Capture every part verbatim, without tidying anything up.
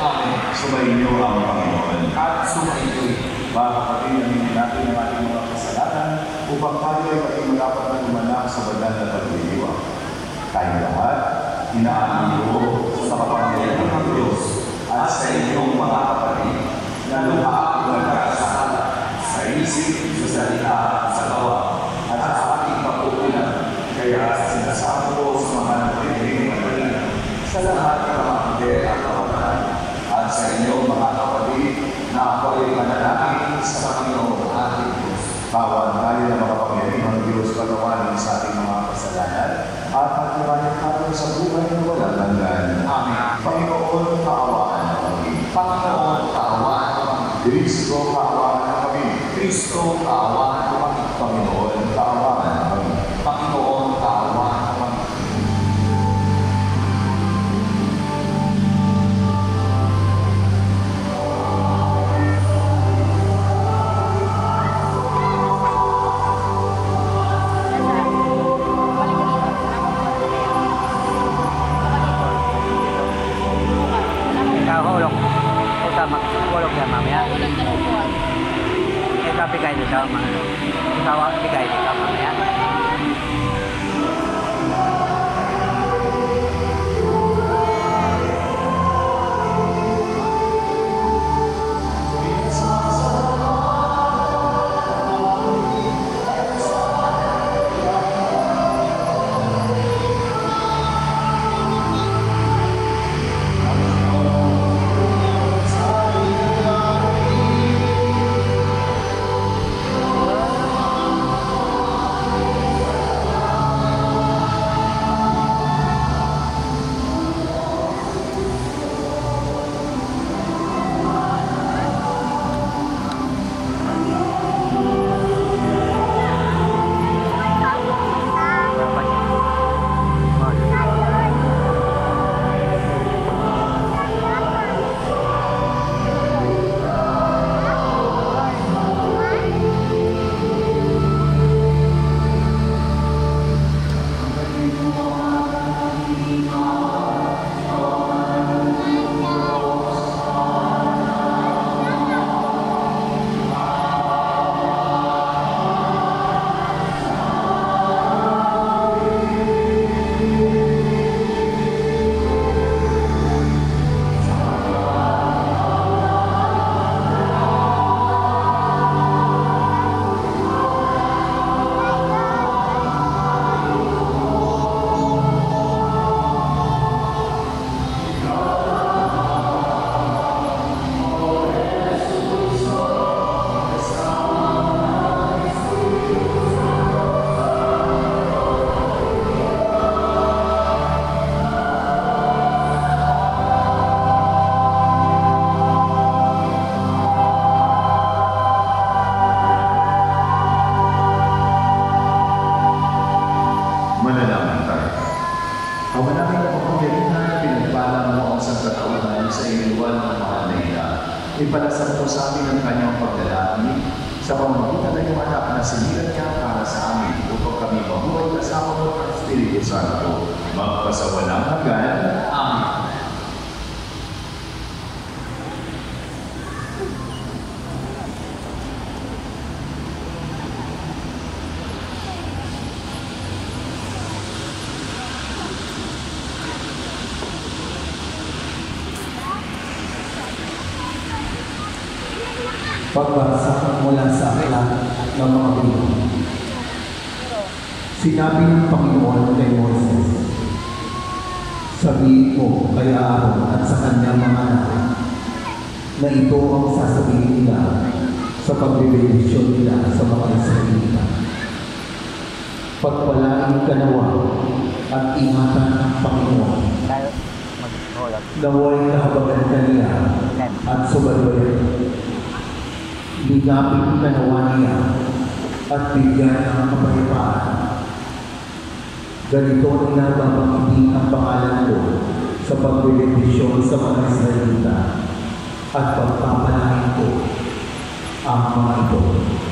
Amen. Sumainyo ang Panginoon. At sumainyo. Mga kapatid, aminin natin ang ating mga kasalanan upang tayo ay maging madapat na gumanak sa banal na pagdiriwang. Tayo lahat, inaamin ko sa kapangyarihan ng Diyos at sa inyong mga kapatid na lukha ang nagkakasala sa isip, sa salita, sa gawa, at sa ating kapulinan. Kaya sinasabi ko sa mga nakikinig ng kanina, sa lahat ng mga hindi at kapatid, at sa inyong mga kapatid na ako ay manalangin sa Panginoon ating Diyos. Bawal tayo na makapangyarihan ng Diyos pagawain sa ating mga kasalanan at pagkabayan natin sa buhay na walang hanggan. Amen. Panginoon, kaawaan na kami. Panginoon, kaawaan mo kami. Kristo, kaawaan na kami. Kristo, kaawaan mo kami. Panginoon, kaawaan na kami. Panginoon, kaawaan mo kami. Ulog yan mamaya. Ikaw bigay dito. Ikaw bigay dito mamaya. Ipalasal po sa amin ang kanyang pagdalangin sa pamamagitan ng iyong anak na sinilang niya para sa amin upang kami mabuhay kasama mo ng Espiritu Santo magpasawalang hanggan. Amen. Pagbasa mula sa aklat ng mga Biblia. Sinabi ng Panginoon kay Moises, sabihin mo kay Aaron at sa kanyang mga anak na ito ang sasabihin nila sa pagbibendisyon nila sa mga Israelita. Pagpalain ka nawa at ingatan ng Panginoon. Naway kahabagan ka niya at subaybayan. Bigapin ka nawa niya at bigyan ng kapayapaan. Ganito nila babanggitin ang pangalan ko sa pagbibendisyon sa mga Israelita at pagpapalain ko ang mga ito.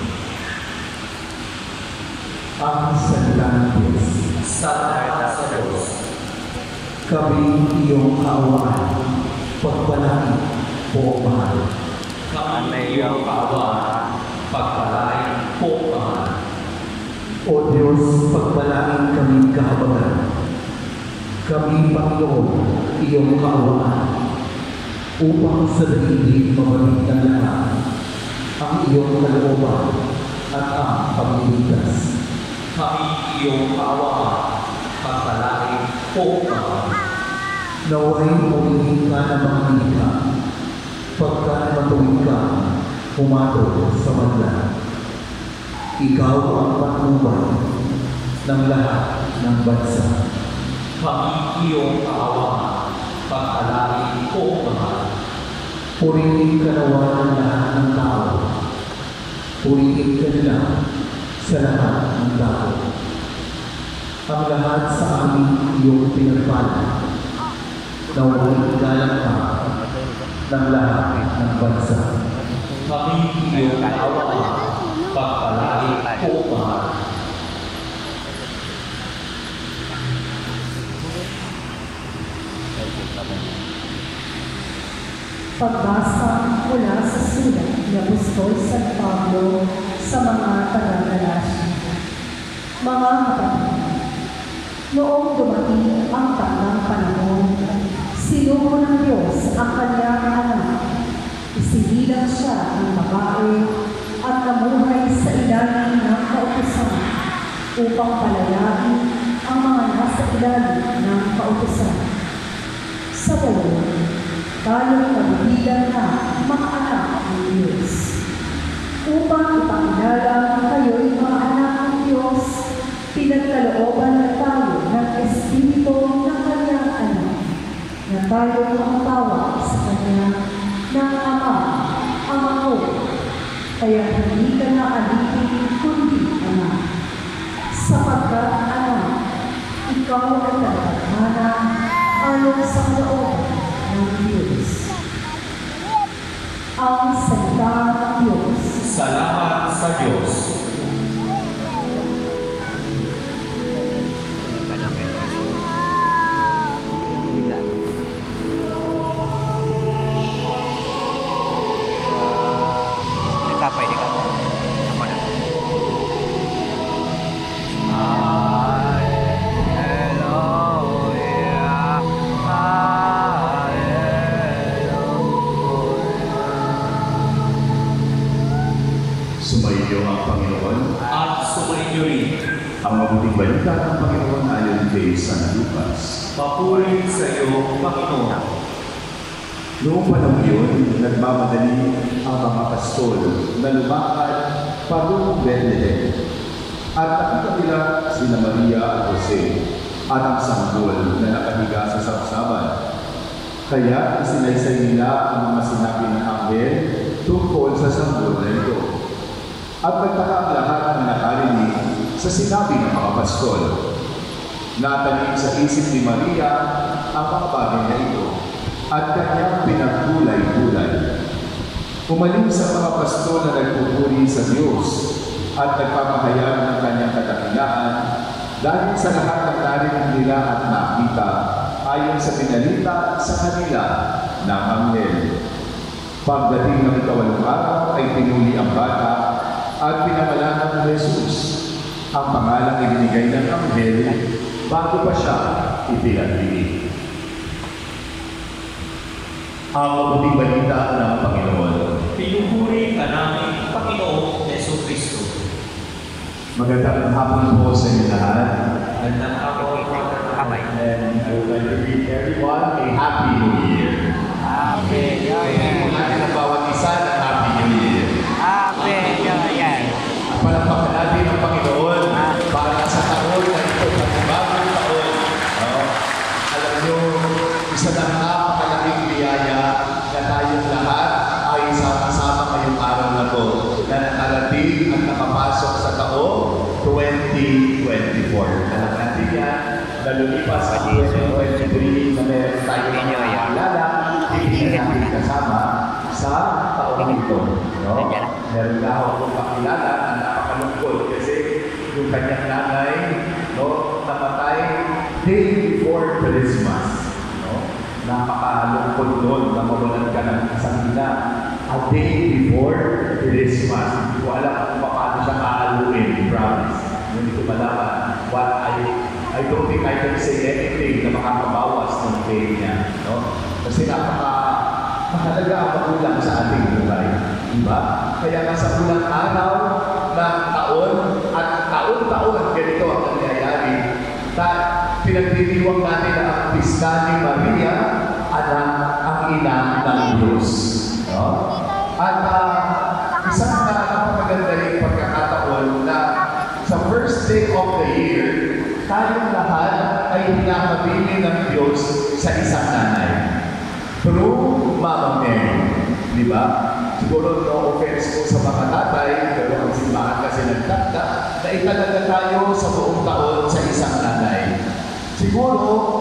Ang salita ng Diyos. Salita sa Diyos. Kami iyong kaawaan pagpalaki po mahal. Kami iyong kaawaan, pagpalain po mahal. O Diyos, pagpalain kami kahabagan. Kami, Panginoon, iyong kaawaan, upang sa daigdig mabalik ng lahat ang iyong kalooban at ang pagliligtas. Kami iyong kaawaan, pagpalain po mahal. Naway umingin ka ng mga nilikha, pagkat matuwid ka, humatol sa madla. Ikaw ang patnubay ng lahat ng bansa. Kami iyong kaawaan, pagpalain po mahal. Purihin ka nawa ng lahat ng tao. Purihin ka nila sa lahat ng tao. Ang lahat sa amin iyong pinagpala. Naway galang ka ng lahat ng bansa. Kami iyong kaawaan, pagpalain po mahal. Pagbasa mula sa sulat ni Apostol San Pablo sa mga taga-Galacia. Mga kapatid, noong dumating ang takdang panahon, sinugo ng Diyos ang kanyang anak. Isinilang siya ng babae at namuhay sa ilalim ng kautusan upang palayain ang mga nasa ilalim ng kautusan. Sa gayon, tayo'y magbilang na mga anak ng Diyos. Upang ipakilala kayo'y mga anak ng Diyos, pinagkalooban na tayo ng Espiritu ng kanyang anak, na tayo'y makatawag sa kanya ng Ama, Ama ko. Kaya hindi ka na alipin kundi anak. Sapagkat anak, ikaw ay nagpagmana ayon sa kalooban ng Diyos. Ang salita ng Diyos. Salamat sa Diyos. Pwede ka. Ako na. Hallelujah. Sumainyo ang Panginoon. At sumainyo rin. Ang mabuting balita ng Panginoon ayon kay San Lucas. Papuri sa iyo, Panginoon. Noong panahon yun, nagmamadali ang mga pastol na lumakad patungong Bethlehem. At nakita nila sina Maria at Jose at ang sanggol na nakahiga sa sarsaban. Kaya isinaysay nila ang mga sinabi ng anghel tungkol sa sanggol na ito. At nagtaka ang lahat ng nakarinig sa sinabi ng mga pastol. Natanim sa isip ni Maria ang mga bagay na ito at kanyang pinagkulay-kulay. Umaling sa mga pastol na nagpupuri sa Diyos at nagpapahayag ng kanyang kadakilaan dahil sa lahat ng narinig nila at nakita ayon sa pinalita sa kanila ng anghel. Pagdating ng ikawalong araw ay pinuli ang bata at pinamalanan ng Jesus. Ang pangalang ibinigay ng anghel bago pa siya ipinagdinig. Ang mabuting balita ng Panginoon. Pinupuri ka namin, Panginoong Yesu Kristo. Magandang hapon po sa inyo lahat. Magandang hapon, Kamay. And I would like to greet everyone a Happy New Year. Happy New Year. Natin ang bawat isa ng Happy New Year. Happy New Year. Palakpakan natin ang Panginoon para sa taon na ito, panibagong taon. No? Alam nyo, isa ng napakalaking biyaya na tayong lahat ay sama-sama ngayong araw na to na nakarating at nakapasok sa taong twenty twenty-four. Alam natin yan, na lumipas sa twenty twenty-three na meron tayong mga kakilala, hindi na natin kasama sa taong ito. No? Meron na akong kakilala na napakalungkot kasi yung kanyang nanay, no, namatay day before Christmas. No? Napakalungkot doon na mawalan ka ng isang ina a day before Christmas. Hindi ko alam kung paano siya kaaluin, promise. Hindi ko malaman. What I, I don't think I can say anything na makakabawas ng pain niya. No? Kasi napaka mahalaga ang magulang sa ating buhay. Diba? Kaya nga sa unang araw ng taon at taon-taon ganito ang nangyayari. Pinagdiriwang natin ang pista ni Maria, anak ang ina ng Diyos. No? At uh, isang na napakaganda rin pagkakataon na sa first day of the year, tayong lahat ay hinahabilin ng Diyos sa isang nanay. Through Mama Mary. Di ba? Siguro no offense ko sa mga tatay, pero ang simbahan kasi nagtagda, na italaga tayo sa buong taon sa isang nanay. Siguro,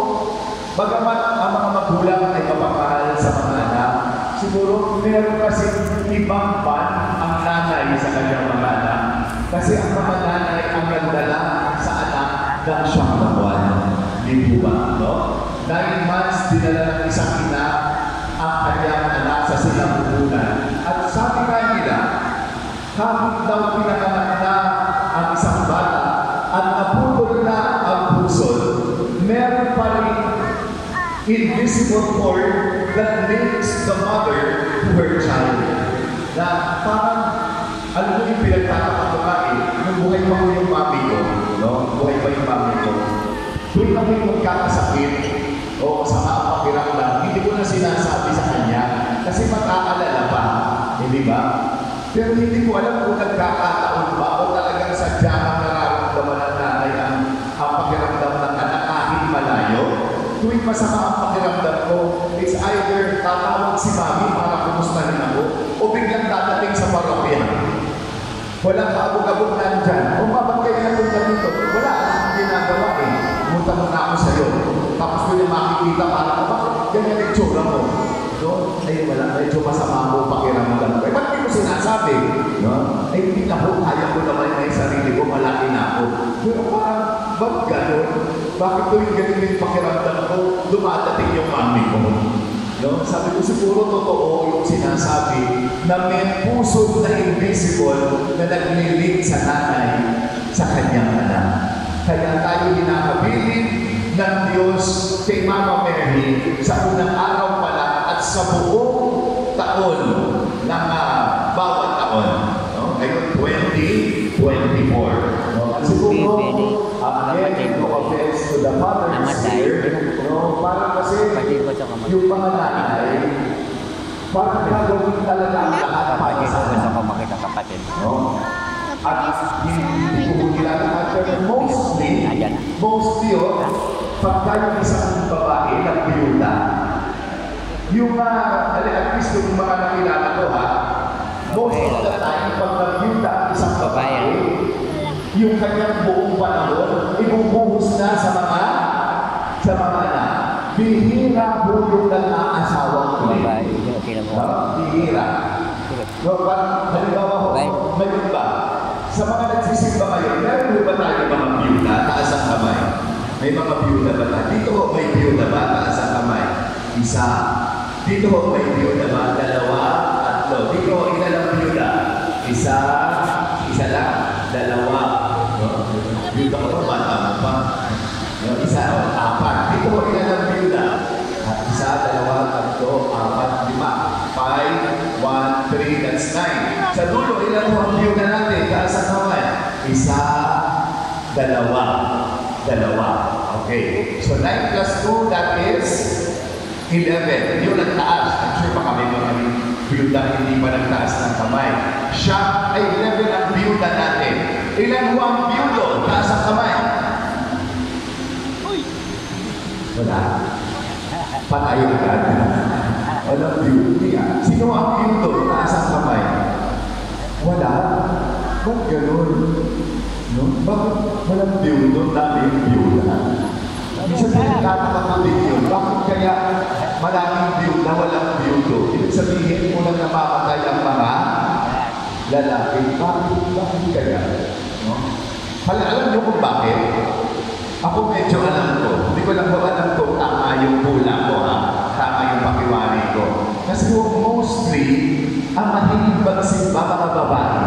bagamat ang mga magulang ay mapapahal sa mga anak, siguro meron kasi ibang ban ang nanay sa kanyang mga anak. Kasi ang mga nanay ang nagdala sa anak ng siyang na buwan. Hindi ba? No? Nine months dinala ng isang ina ang kanyang anak sa sinapupunan. At sabi nga nila, kahit daw pinanganak na ang isang bata at naputol na ang puso, meron pa rin invisible cord that links the mother to her child. Na parang, alam mo yung pinagtataka ko kain, nung buhay pa ko yung mami ko, no? Buhay pa yung mami ko. Doon kami magkakasakit, o sa pakiramdam, hindi ko na sinasabi sa kanya kasi mag-aalala pa, hindi ba? Pero hindi ko alam kung nagkakataon ba o talagang sadyang nararamdaman ng nanay ang, ang pakiramdam ng anak kahit malayo. Tuwing masama ang pakiramdam ko, it's either tatawag si mami para kumustahin ako o biglang dadating sa parokya. Walang kaabog-abog nandyan. O ba, ba't kayo napunta dito? Wala, ang ginagawa eh. Pumunta muna ako sa'yo. Tapos ko niya makikita para ko, bakit ganyan yung tsura mo? No? Ay, wala, medyo masama mo pakiramdam ko. Eh, ba't di ko sinasabi? No? Ay, hindi na po, kaya ko naman na yung sarili ko, malaki na ako. Pero parang, ba't gano'n? Bakit tuwing ganyan yung pakiramdam ko, dumadating yung mami ko? No? Sabi ko, siguro totoo yung sinasabi na may puso na invisible na naglilink sa nanay sa kanyang anak. Kaya tayo hinahabilin ng Diyos kay Mama Mary sa unang araw pa lang at sa buong taon ng uh, bawat taon. No? Ngayon, twenty twenty-four. No? Siguro, again, no offense to the mothers here, no? Parang kasi yung mga nanay, parang gagawin talaga ang lahat para sa anak. No? At hindi ko nilalaan, pero mostly, mostly yun, pagka yung isang babae ng biyuda, yung uh, at least yung mga nakilala ko ha, most of the time, pag nag-biyuda ang isang babae, yung kanyang buong panahon, ibubuhos na sa mga sa mga anak. Bihira bulong ng aasawang ko. Bihira. No, parang, halimbawa ko, may ba? Sa mga nagsisimba ngayon, meron ba tayo mga biyuda? Taas ang kamay. May mga biyuda ba tayo? Dito ho, may biyuda ba? Taas ang kamay. Isa. Dito ho, may biyuda ba? Dalawa, tatlo. Dito ho, ilan ang biyuda? Isa, isa lang. Dalawa. No? Biyuda ko ba? Tama pa. No? Isa, o, apat. Dito ho, ilan ang biyuda? Isa, dalawa, tatlo, apat, lima. Five, one, three, that's nine. Sa dulo, ilan ho ang biyuda natin? Taas ang kamay. Isa, dalawa. Dalawa. Okay. So, nine plus two, that is eleven. Yung nagtaas. I'm sure baka may mga biyuda hindi pa nagtaas ng kamay. Siya ay eleven ang biyuda natin. Ilan ho ang biyudo? Taas ang kamay. Wala. Patay agad. Walang biyuda. Sino ang biyudo? Taas ang kamay. Wala. Ba't ganun? No? Bakit walang biyudo? Dami yung biyuda. Ibig sabihin, nakakatulig yun. Bakit kaya maraming biyuda, walang biyudo? Ibig sabihin, unang namamatay ang mga lalaki. Bakit? Bakit kaya? No? Hala, alam niyo kung bakit? Ako medyo alam ko. Hindi ko lang ba alam kung tama yung hula ko, ha? Ha? paliwanag ko. Kasi mostly, ang mahilig magsimba mga babae.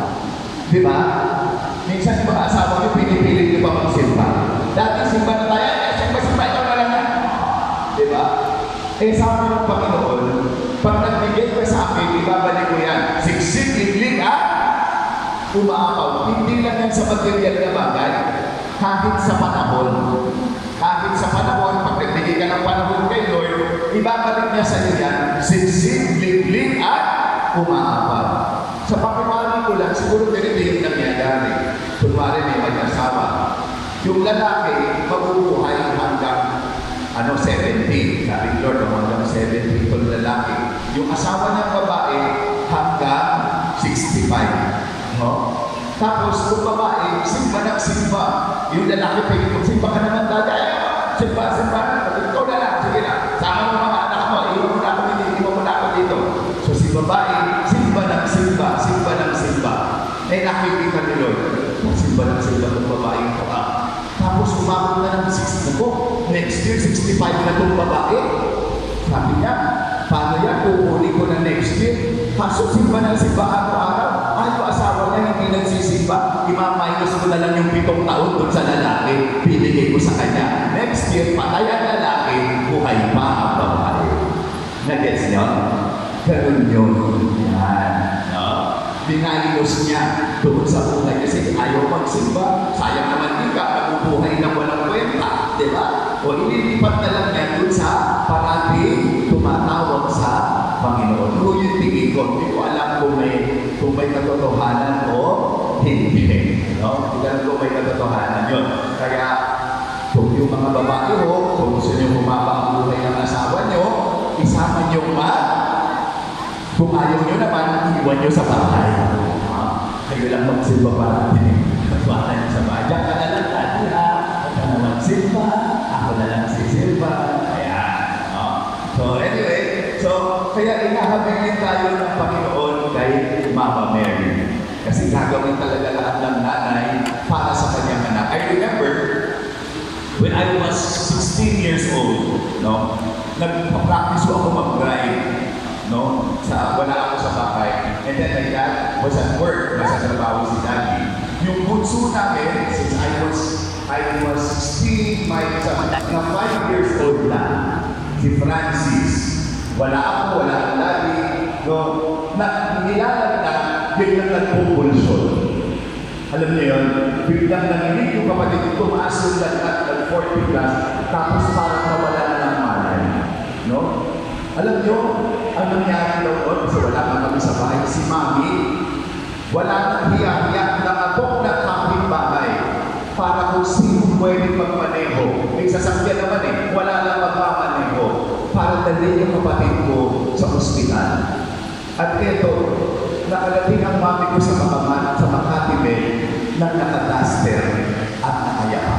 Di ba? Minsan yung mga asawa nyo, pinipilit nyo pa magsimba. Dati simba na tayo, eh, simba-simba, ikaw na lang yan. Di ba? Eh, sabi ng Panginoon, pag nagbigay ka sa akin, ibabalik ko yan. Siksik, liglig, ha? Umaapaw. Hindi lang yan sa material na bagay. Kahit sa panahon. Kahit sa panahon, pag nagbigay ka ng panahon kay Lord, ibabalik niya sa iyo yan. Siksik, liglig, at umaapaw. Sa pakiwari ko lang, siguro ganito yung nangyayari. Kunwari may mag-asawa. Yung lalaki, mabubuhay hanggang ano, seventy. Sabi Lord, hanggang seventy itong lalaki. Yung asawa ng babae, hanggang sixty-five. No? Tapos, yung babae, simba ng simba. Yung lalaki, pwede kung simba ka naman dati. Simba, simba. Ikaw na lang, sige na. Sama mo mga anak mo, iwan mo na ako dito, iwan mo na ako dito. So, si babae, simba ng simba, simba ng simba. Eh, nakikita ni Lord, simba ng simba ng babae ko ka. Tapos, umabot na ng sixty ko. Next year, sixty-five na itong babae. Sabi niya, paano yan? Kukunin ko na next year. Kaso, simba ng simba araw-araw. Ay, yung asawa niya hindi nagsisimba. Ima-minus ko na lang yung pitong taon doon sa lalaki. Binigay ko sa kanya. Next year, patay ang lalaki, buhay pa ang babae. Nag-gets niyo? Ganun yun. Yan. No? Binayos niya doon sa buhay kasi ayaw magsimba. Sayang naman di ka, nabubuhay na walang kwenta. Diba? O inilipat na lang niya doon sa parati tumatawag sa Panginoon. Kung yung tingin ko, hindi ko alam kung may, kung may katotohanan o hindi. No? Hindi alam kung may katotohanan yun. Kaya, kung yung mga babae ho, kung gusto nyo humaba ang buhay ng asawa nyo, isama nyo ma. Kung ayaw nyo naman, iwan nyo sa bahay. Uh, kayo lang magsimba parati. Nagwala nyo sa bahay. Diyan ka na lang dati ha. Huwag ka na magsimba. Ako na lang sisimba. Ayan. Uh, so anyway, so kaya inahabingin tayo ng Panginoon kay Mama Mary. Kasi gagawin talaga lahat ng nanay para sa kanyang anak. I remember, when I was sixteen years old, no, nagpa-practice ako mag-drive. No? Sa, wala ako sa bahay. And then my dad was at work. Nasa trabaho si Daddy. Yung bunso namin, since I was I was still my na five years old na, si Francis. Wala ako, wala ang Daddy. No? Na, nilalag na, biglang nagpupulsyon. Alam niyo yun? Biglang nanginig yung kapatid ko, tumaas yung lahat ng forty plus, tapos parang nawala na ng malay. No? Alam niyo, ano nangyari daw doon? Kasi wala na kami sa bahay. Si Mami, wala nang hiyak-hiyak na abok na kapit-bahay para kung sino pwede magmaneho. May sasakyan naman eh, wala lang magmamaneho para dalhin yung kapatid ko sa ospital. At ito, nakalating ang mami ko sa Makaman, sa Makati Bay, na nakadaster at nakayapa.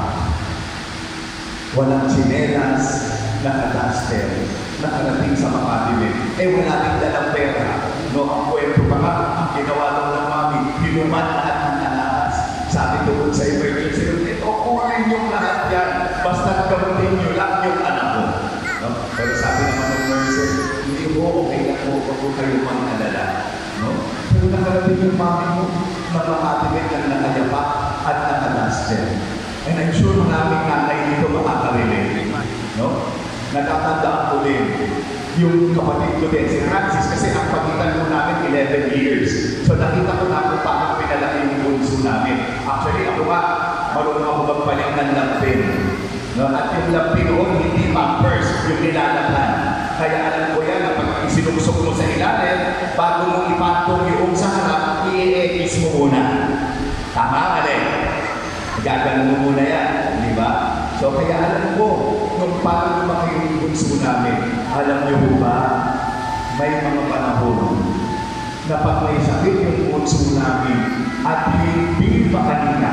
Walang tsinelas, nakadaster. Nakarating sa Makati Bay. Eh, wala din dalang pera. No, ang kwento pa nga, ang ginawa lang ng mami, hinuman lahat ng alakas. Sabi doon sa emergency room, ito, kuhain yung lahat yan. Basta gamitin nyo lang yung anak ko. No? Pero sabi naman ng nurses, hindi ko, okay na po, huwag ko kayo mag-alala. No? Pero nakarating yung mami mo, na Makati Bay lang nakayapa at nakadaster. And I'm sure maraming nanay dito makakarelate. No? Natatandaan ko din yung kapatid ko din, si Francis, kasi ang pagitan ko namin eleven years. So nakita ko na kung paano pinalaki yung bunso namin. Actually, ako nga, marunong ako magpaling ng lampin. No? At yung lampin ko, hindi pampers, yung nilalakan. Kaya alam ko yan, na pag isinuksok mo sa ilalim, bago mo ipatong yung sa harap, i-e-ekis mo muna. Tama, alin? Gagalan mo muna yan, di ba? So kaya alam ko, nung paano lumaki yung bunso namin, alam niyo ba, may mga panahon na pag may sakit yung bunso namin at hindi pa kanina,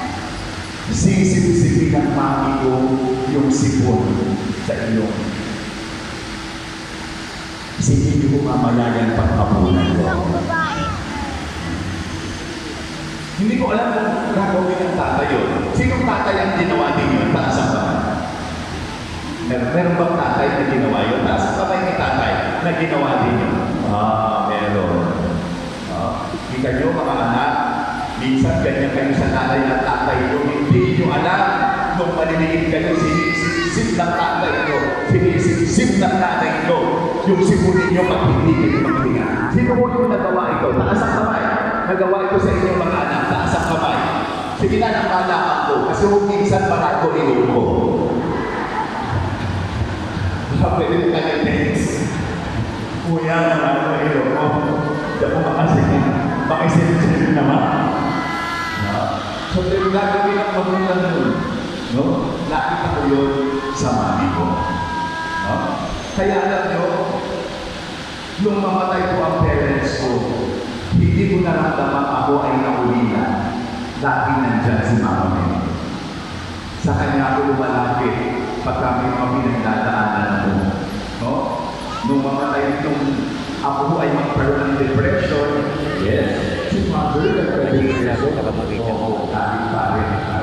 sisip-sipin ng mami ko yung sipon sa ilong. Sige niyo ko mamaya yan pagkapunan ko. Hindi ko alam kung gagawin ng tatay yun. Sinong tatay ang ginawa din yun? Taas ang bahay. Mer meron bang tatay na ginawa yun? Taas ang kamay ni tatay na ginawa din yun? Ah, meron. Ah, kita nyo mga anak, minsan ganyan kayo sa nanay at tatay nyo, hindi nyo alam nung maliliit kayo, sinisip ng tatay nyo, sinisip ng nanay nyo, yung sipunin nyo pag hindi kayo maghinga. Sino mo yung nagawa ito? Taas ang kamay. Nagawa ito sa inyong mga anak, taas ang kamay. Sige na, nakalakan ko, kasi kung minsan para ko ilong ko. Pwede mo ka nag-text. Kuya, marami ko ilong ko. Hindi ako makasingin. Makisingin naman. So, yung gagawin ang magulang nun, no? Nakita ko yun sa mami ko. No? Kaya alam nyo, nung mamatay ko ang parents ko, hindi ko naramdaman ako ay naulila. Dati nandyan si Mama Mary. Sa kanya ako lumalapit pag kami mga pinagdadaanan ako. No? Nung mamatay nung ako ay magkaroon ng depression, yes, si Mother nagka-depression. Oo, kahit pare.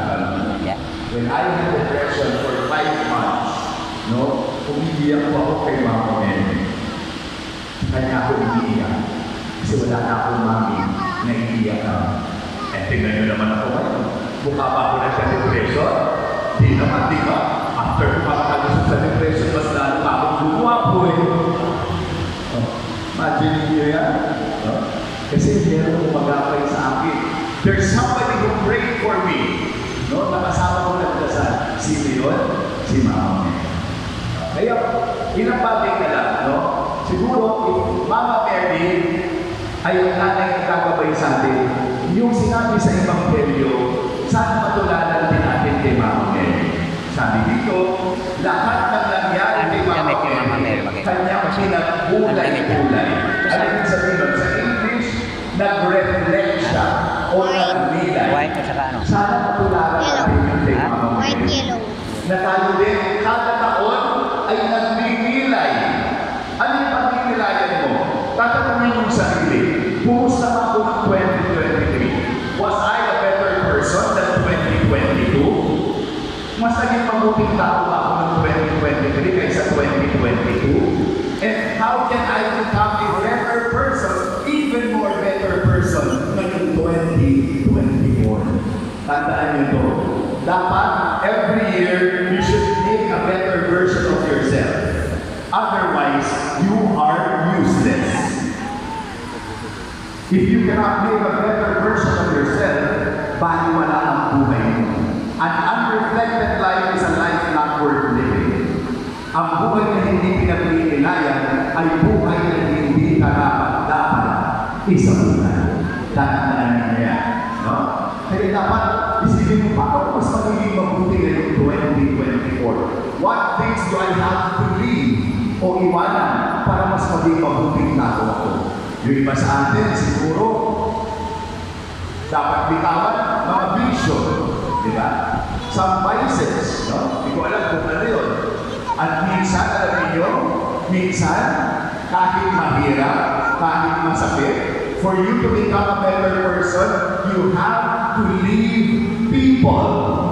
When I had depression for five months, no, umiiyak ko ako kay Mama Mary. Kanya ako umiiyak. Kasi wala na akong mami na iiyak na. Eh, tingnan nyo naman ako ngayon. Mukha pa ako nagka-depression? Di naman, di ba? After kumakalusot sa depression, mas lalo pa akong gumapo eh. Oh, imagine nyo yan. Oh? Kasi meron magagay sa akin. There's somebody who prayed for me. No? Nakasama ko nagdasal. Sino yun? Si Mama Mary. Kaya, inapatay ka lang, no? Siguro, if Mama Mary ay ang nanay ang gagabay sa atin, yung sinabi sa Ebanghelyo, saan matulanan din natin kay Mama Mary? Sabi dito, lahat ng nangyari kay Mama Mary, kanyang pinagulay-gulay. Ano yung sabihin nun? Sa English, nag-reflect siya o nag-nilay. White at saka ano? Sana matulanan natin yung kay Mama Mary. White, yellow. Natalo din, kada taon ay nagninilay. Ano yung pagnilayan mo? Tatanungin yung sarili. Kumusta pa ako ng twenty twenty-three? Was I a better person than twenty twenty-two? Mas naging mabuting tao ba ako ng twenty twenty-three kaysa twenty twenty-two? And how can I become a better person, even more better person, ngayong twenty twenty-four? Tandaan nyo ito. Dapat, every year, you should make a better version of yourself. Otherwise, you are useless. If you cannot make a better version of yourself, baliwala ang buhay mo. An unreflected life is a life not worth living. Ang buhay na hindi pinagpipinayan ay buhay na hindi karapat-dapat isabunan. Tandaan niyo yan. No? Kaya dapat isipin mo, paano mas magiging mabuti ngayong twenty twenty-four? What things do I have to leave o iwanan para mas maging mabuting tao ako? Yung iba sa atin, siguro, dapat bitawan mga bisyo, di ba? Some vices, no? Hindi ko alam kung ano yun. At minsan, alam niyo, minsan, kahit mahirap, kahit masakit, for you to become a better person, you have to leave people.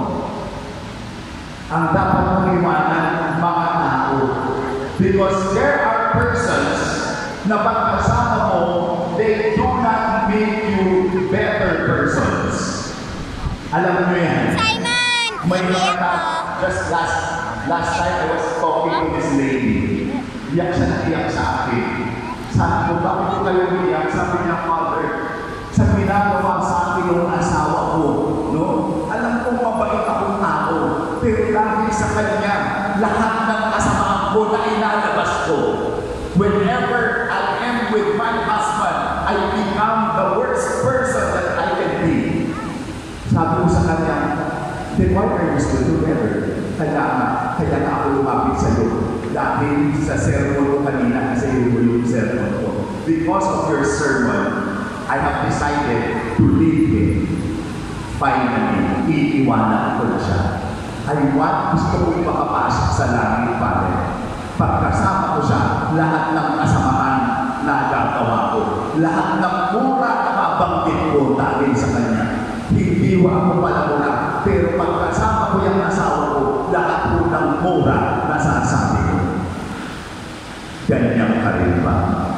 Ang dapat mong iwanan, mga tao. Because there are persons na pagkasama mo, they do not make you better persons. Alam mo yan? Simon! May mga tao, just last, last time I was talking to this lady. Iyak siya na iyak sa akin. Sabi ko, bakit ko kayo iyak? Sabi niya, Father, sa ginagawa sa akin yung asawa ko, no? Alam kong mabait akong tao, pero lagi sa kanya, lahat ng kasamaan ko na inalabas ko. Whenever I am with my husband, I become the worst person that I can be. Sabi ko sa kanya, then why are you still together? Kaya, kaya na ako lumapit sa iyo. Dahil sa sermon ko kanina, kasi yun yung sermon ko. Because of your sermon, I have decided to leave him. Finally, iiwanan ko na siya. I want, gusto kong makapasok sa langit, Father. Pagkasama ko siya, lahat ng kasamahan na gagawa ko. Lahat ng mura na mabanggit ko dahil sa kanya. Hindi ko ako palamura, pero pagkasama ko yung asawa ko, lahat po ng mura na nasasabi ko, ganyan ka rin ba?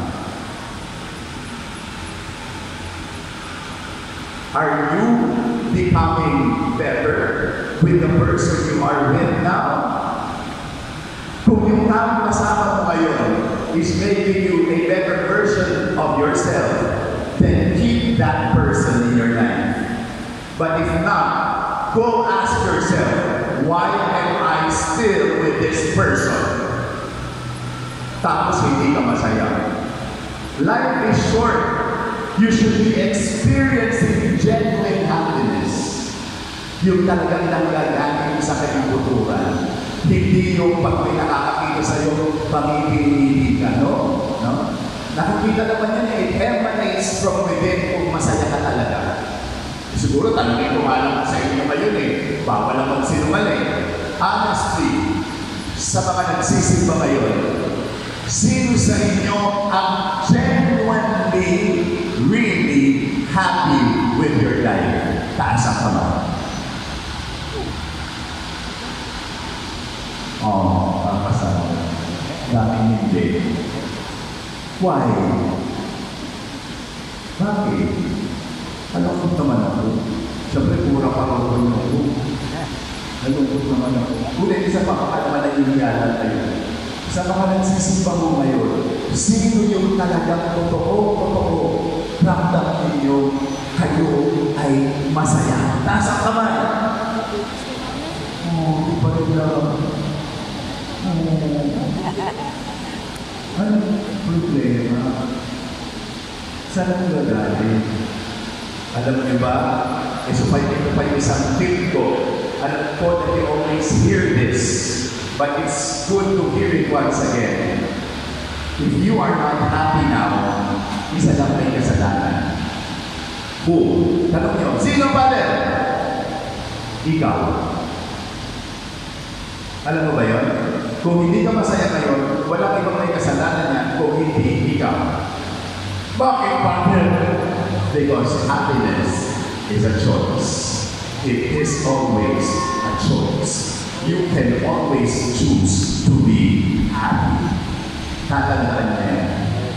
Are you becoming better with the person you are with now? Kung yung taong kasama mo ngayon is making you a better version of yourself, then keep that person in your life. But if not, go ask yourself, why am I still with this person? Tapos hindi ka masaya. Life is short. You should be experiencing genuine happiness. Yung talagang nanggagaling sa kalibuturan. Hindi yung pag may nakakakita sa'yo, pangipili ka, no? no? Nakikita naman yan, it emanates from within kung masaya ka talaga. Siguro tanongin ko alam sa inyo ngayon eh, bawal ang magsinungaling. Honestly, sa mga nagsisimba ngayon, sino sa inyo ang genuinely, really happy with your life? Taas ang kamay. Oh, kapasama. Daming hindi. Why? Bakit? Nalungkot naman ako. Siyempre, pura pa ako ko. Nalungkot naman ako. Ulit, isa pa baka naman nangyayala tayo. Sa mga nagsisimba mo ngayon, sino yung talagang totoo, totoo, ramdam ninyo, kayo ay masaya. Taas ang kamay. Oh, di pa rin lang. Anong problema? Saan ang gagaling? Alam niyo ba, ito pa ito pa yung isang tip ko. Alam ko that you always hear this, but it's good to hear it once again. If you are not happy now, isa lang may kasalanan. Who? Tanong niyo, sino pa din? Ikaw. Alam mo ba yun? Kung hindi ka masaya ngayon, walang ibang may kasalanan yan kung hindi ikaw. Bakit partner? Because happiness is a choice. It is always a choice. You can always choose to be happy. Tatandaan niya yan.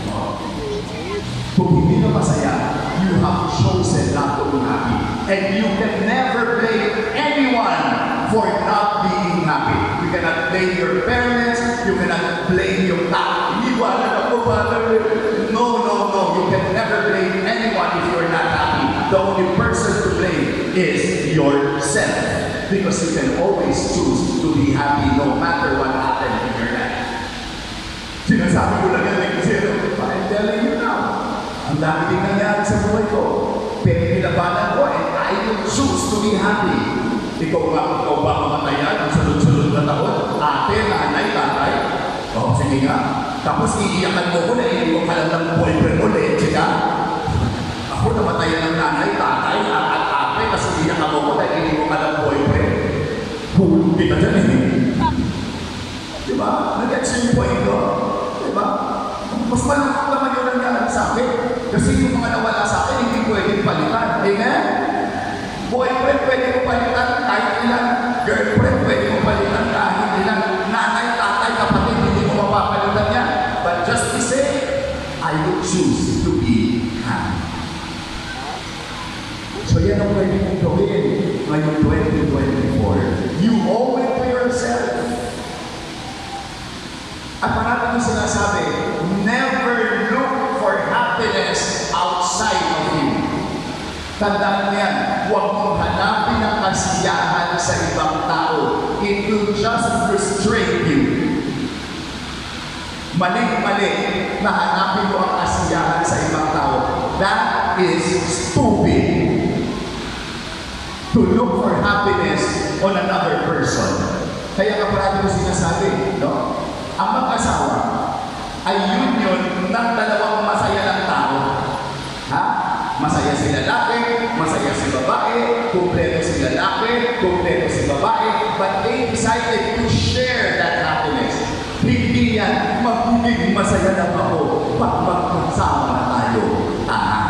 Kung hindi ka masaya, you have chosen not to be happy. And you can never blame anyone for not being happy. You cannot blame your parents, you cannot blame your tao. No, no, no. You can never blame anyone if you're not happy. The only person to blame is yourself. Because you can always choose to be happy no matter what happened in your life. Sinasabi ko lang yan kasi, I'm telling you now. Ang dami din nangyari sa buhay ko. Pero pinabanan ko and I will choose to be happy. Ikaw ba, ikaw ba mamatayan ang sunod-sunod na taon? Ate, nanay, tatay? O, sige nga. Tapos iiyakan mo ko na hindi mo kalam ng boyfriend mo, leche ka. Ako namatayan ng nanay, tatay, at ate, tapos iiyakan mo ko na hindi mo kalam boyfriend. Hindi ka dyan eh. Diba? Nag-gets yung point ko. Diba? Mas malungkot naman yun ang nangyari sa akin. Kasi yung mga nawala sa akin, hindi pwedeng palitan. Amen? Boyfriend, pwede mo palitan kahit ilan. Girlfriend, pwede mo palitan kahit ilan. Nanay, tatay, kapatid, hindi mo mapapalitan yan. But just to say, I would choose to be happy. So yan ang pwede mong gawin ngayong twenty twenty-four. You owe it to yourself. At marami kong sinasabi, never look for happiness outside of you. Tandaan mo yan, huwag mong hanapin ang kasiyahan sa ibang tao. It will just frustrate you. Mali-mali na hanapin mo ang kasiyahan sa ibang tao. That is stupid. To look for happiness on another person. Kaya kaparati ko sinasabi, no? Ang mag-asawa ay union ng dalawang masaya ng tao. Ha? Masaya si lalaki, masaya si babae, kumpleto si lalaki, kumpleto si babae, but they decided to share that happiness. Hindi yan, magiging masaya lang ako pag magkasama na tayo. Ah,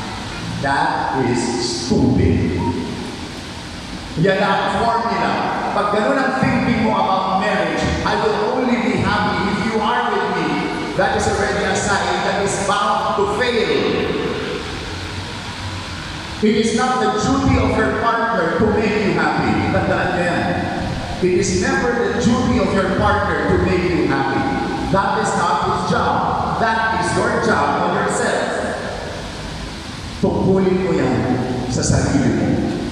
that is stupid. Yan ang formula pag ganun ang thinking mo about marriage, I will only be happy if you are with me. That is already a sign that is bound to fail. It is not the duty of your partner to make you happy. Tandaan niyo yan. It is never the duty of your partner to make you happy. That is not his job. That is your job on yourself. Tungkulin mo yan sa sarili mo.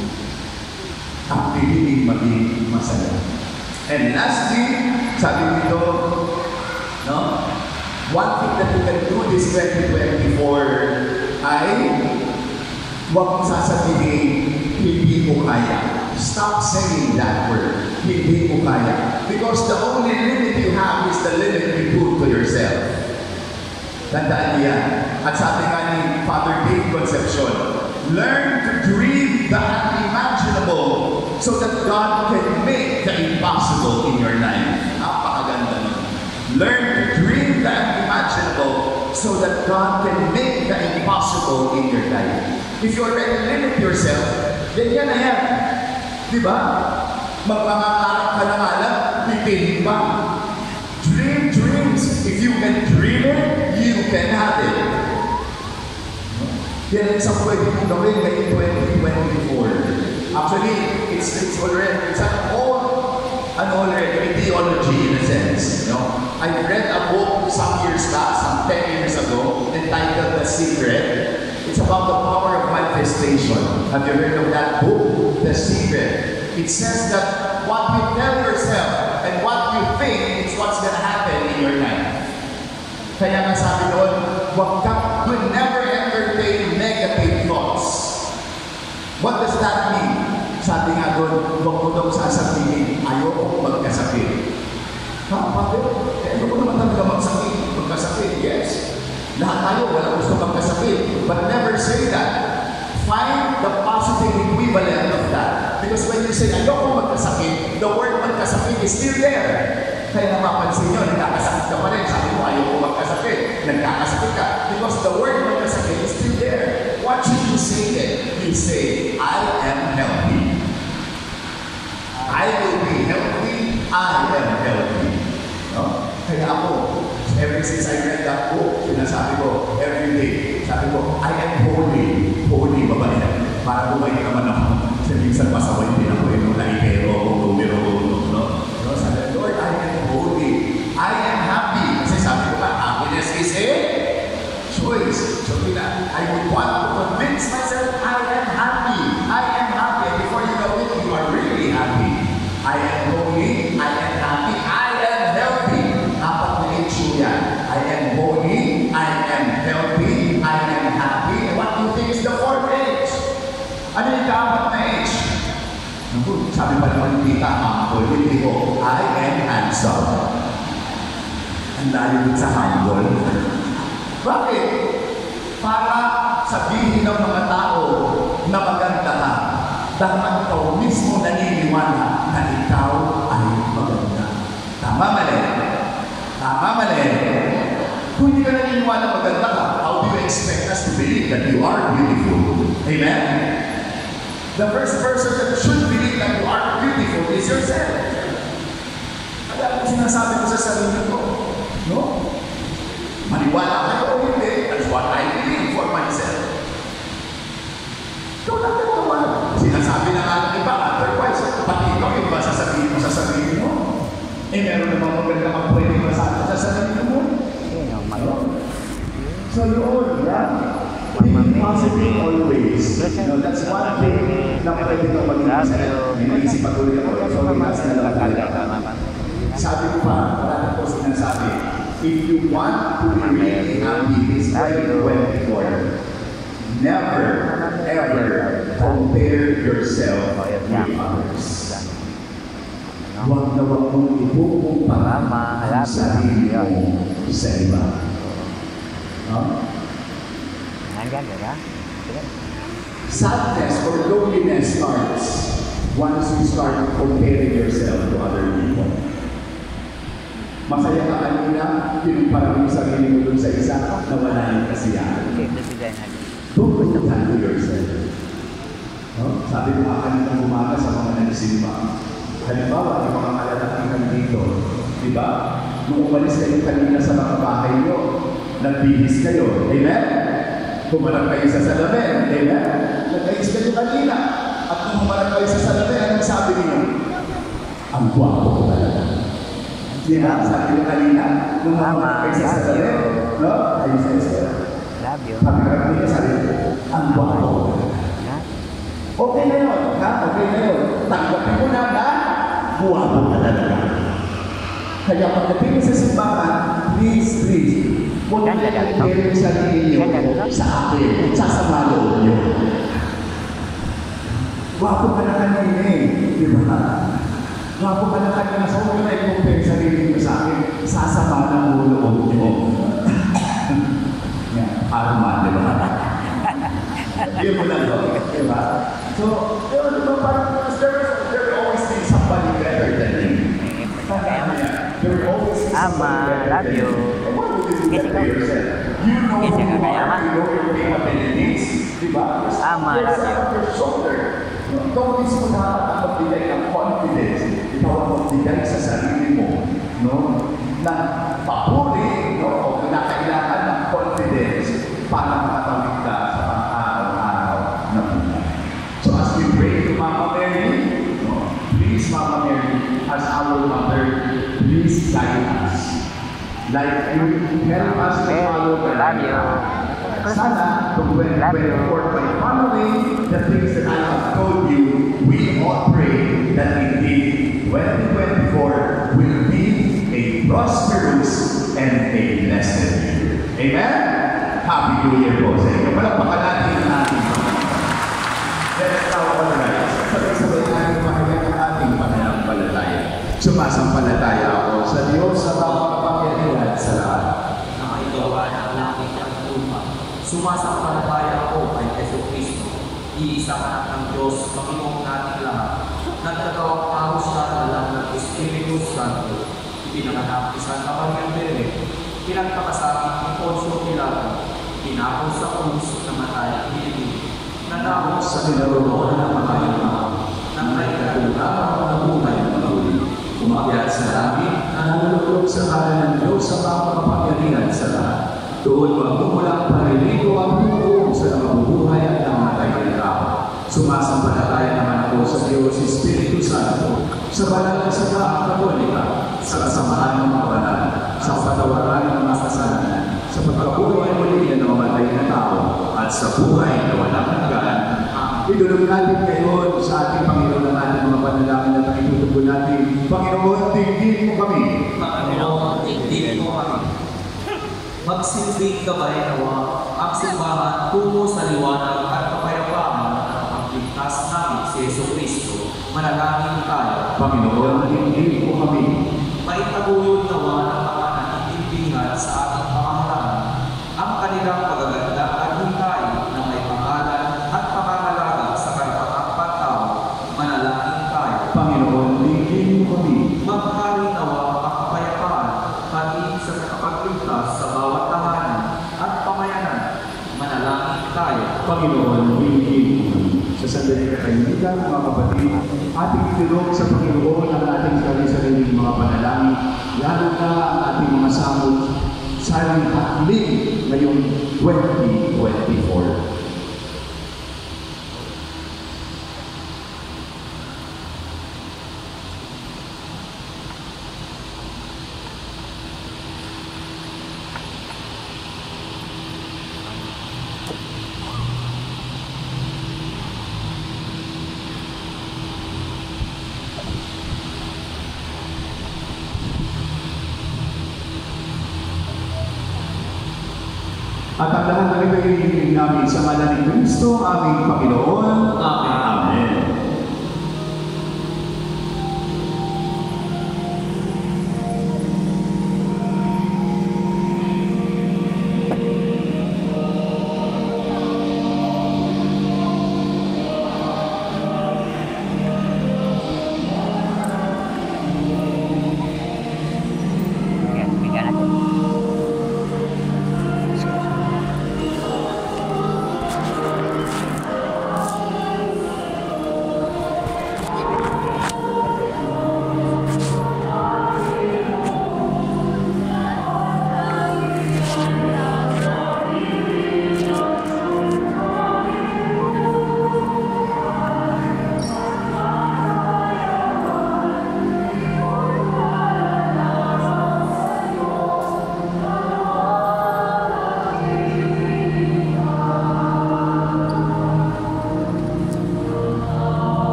Ang piliin maging masaya. And lastly, sabi nito, no? One thing that you can do this twenty twenty-four ay huwag mong sasabihin, hindi mo kaya. Stop saying that word, hindi mo kaya. Because the only limit you have is the limit you put to yourself. Tandaan niya. At sabi nga ni Father Dave Concepcion, learn to dream the unimaginable so that God can make the impossible in your life. Napakaganda nun. Learn to dream the unimaginable so that God can make the impossible in your life. If you already limit yourself, then yan na yan. Diba? Magpangakarap ka na nga lang, pipili pa. Dream dreams. If you can dream it, you can have it. Yan ang isang pwede kong gawin ngayong twenty twenty-four. Actually, it's, it's already, it's an old, an already ideology in a sense. You know? I read a book some years back, some ten years ago, entitled The Secret. It's about the power of manifestation. Have you heard of that book? The Secret. It says that what you tell yourself and what you think is what's going to happen in your life. Kaya nga sabi doon, wag ka, will never entertain negative thoughts. What does that mean? Sabi nga doon, wag mo daw sasabihin, ayoko magkasakit. Ha, bakit? Eh, ayoko naman talaga magsakit. Magkasakit, yes. Lahat tayo, wala gusto magkasakit. But never say that. Find the positive equivalent of that. Because when you say, ayoko magkasakit, the word magkasakit is still there. Kaya napapansin nyo, nagkakasakit ka pa rin. Sabi mo, ayoko magkasakit. Nagkakasakit ka. Because the word magkasakit is still there. What should you say then? You say, I am healthy. I will be healthy. I am healthy. No? Kaya ako, ever since I read that book, sinasabi ko, every day, sabi ko, I am holy. Holy ba ba yan? Para bumalik naman ako. Kasi minsan pasaway din ako yung naipero o numero uno. No? No? Sabi ko, Lord, I am holy. I am happy. Kasi sabi ko ba, happiness is a choice. So, I would want to convince myself, I am happy. I am happy. And before you know it, you are really happy. I am holy. I am happy. I am healthy. Apat na issue yan. I am holy. I am healthy. I am happy. And what do you think is the fourth age? Ano yung kaapat na age? Sabi pa naman ni Tita, humble. Hindi ko, I am handsome. Ang layo din sa humble. Bakit? Para sabihin ng mga tao na maganda ka. Dahil ikaw mismo naniniwala na ikaw ay maganda. Tama mali? Tama mali? Kung hindi ka naniniwala maganda ka, how do you expect us to believe that you are beautiful? Amen? The first person that should believe that you are beautiful is yourself. Alam mo sinasabi ko sa sarili ko, no? Maniwala kayo o hindi, that's what I believe for myself. Ikaw lang naman. Sinasabi na nga ng iba, otherwise, pati ikaw yung ba sasabihin mo sa sarili mo? Eh, meron namang maganda kang pwede masabi sa sarili mo. So yun, yeah. Think positive always. You know, that's one thing na pwede kang maging masaya. May naisip patuloy ako, so minas na lang talaga. Sabi ko pa, marami ko sinasabi, if you want to be really happy this twenty twenty-four, never, ever compare yourself with others. Huwag na huwag mong ibukumpara ang sarili mo sa iba. Sadness or loneliness starts once you start comparing yourself to other people. Masaya ka kanina, pinumpara mo yung sarili mo dun sa isa, nawala yung kasiyahan. Don't compare to yourself. No? Sabi ko ka kanina umaga sa mga nagsimba, Halimbawa, yung mga malalaking nandito, di ba? Nung umalis kayo kanina sa mga bahay nyo, nagbihis kayo. Amen? Kumalang kayo sa salamin. Amen? Nag-ayos kayo kanina. At nung kumalang kayo sa salamin, anong sabi niyo? Ang gwapo ko talaga. Di ba? Sabi niyo kanina, nung kumalang kayo sa salamin, no? Ayos ayos kayo. Love you. Sabi ka kanina, sabi niyo, ang gwapo ko talaga. Okay na yun, ha? Okay na yun. Tanggapin mo na na, gwapo ka talaga. Kaya pagdating sa simbahan, please, please, huwag na i-carry sa sarili niyo sa akin, sasama loob niyo. Gwapo ka na kanina eh, di ba? Gwapo ka na kanina, so huwag na i-compare sa sarili niyo sa akin, sasama ng loob niyo. Yan, arma, di ba? Yun mo lang doon, di ba? So, yun, di ba, parang there will always be somebody better than you. There will always be Ama, somebody better love than you. And what would you do Kasi that ka- to yourself? You know Kasi who ka you kaya are, ma? you know your capabilities, di ba? Ama, There's love you. something on your shoulder. Ikaw mismo dapat ang magbigay ng confidence. Ikaw ang magbigay sa sarili mo, no? Ng papuri, no? O kinakailangan ng confidence para makatawid ka sa pang-araw-araw na buhay. So as we pray to Mama Mary, no? Please, Mama Mary, as our mother, please guide us. Like you help us to follow the Love you. Sana, kung when, Love when you. for my family, the things that I have told you, we all pray that indeed twenty twenty-four will be a prosperous and a blessed year. Amen? Happy New Year po sa inyo. Palakpakan natin ang ating Panginoon. Let's now all rise. Sabay-sabay natin mahayag ang ating pananampalataya. Sumasampalataya ako sa Diyos sa bawat kapangyarihan sa lahat. Nakaigawa ng langit at lupa. Sumasampalataya ako kay Yesu Kristo, iisang anak ng Diyos, Panginoong nating lahat. Nagkagawang tao siya na lang ng Espiritu Santo. Ipinanganak ni Santa Maria Bere. Pinagpakasakit ni Poncio Pilato. Pinako sa krus na matay ang Pilipino. Nanakot sa kinaroonan ng mga imaw. Nang may katulang ng buhay ng paguli. Umakyat sa langit na nalulog sa kanan ng Diyos sa mga kapangyarihan sa lahat. Doon magmumulang paniligo ang buong sa nabubuhay at namatay ng tao. Sumasampalataya naman ako sa Diyos Espiritu Santo, sa banal na samaang Katolika, sa kasamahan ng mga banal, sa patawaran ng mga kasalanan, sa pagkabuhay muli ng namatay na tao, at sa buhay na walang hanggan. Idulog natin ngayon sa ating Panginoon ng ating mga panalangin at ang itutubo natin. Panginoon, tingin mo kami. Panginoon, tingin mo kami. Magsilbing gabay nawa ang simbahan tungo sa liwanag at kapayapaan ng ang ligtas namin si Yesu Kristo. Manalangin tayo. Panginoon, tingin mo kami. Maitaguyod nawa ng mga naiintindihan sa ating pamahalaan ang kanilang pagaganda at hintay na may pangalan at pangangalaga sa karapatang pantao. Manalangin tayo. Panginoon, tingin mo kami. Maghari nawa ang kapayapaan pati sa nakapagligtas sa bawat tahanan at pamayanan. Manalangin tayo. Panginoon, tingin mo kami. Sa sandali na kainitan, mga kapatid, ating itinulong sa Panginoon ang ating sarili-sariling mga panalangin, lalo na ang ating mga samot sa hatling ngayong twenty twenty-four. At ang lahat ng ito hinihiling namin sa ngalan ni Kristo, aming Panginoon. Amen. Amen. Yan, bigyan natin.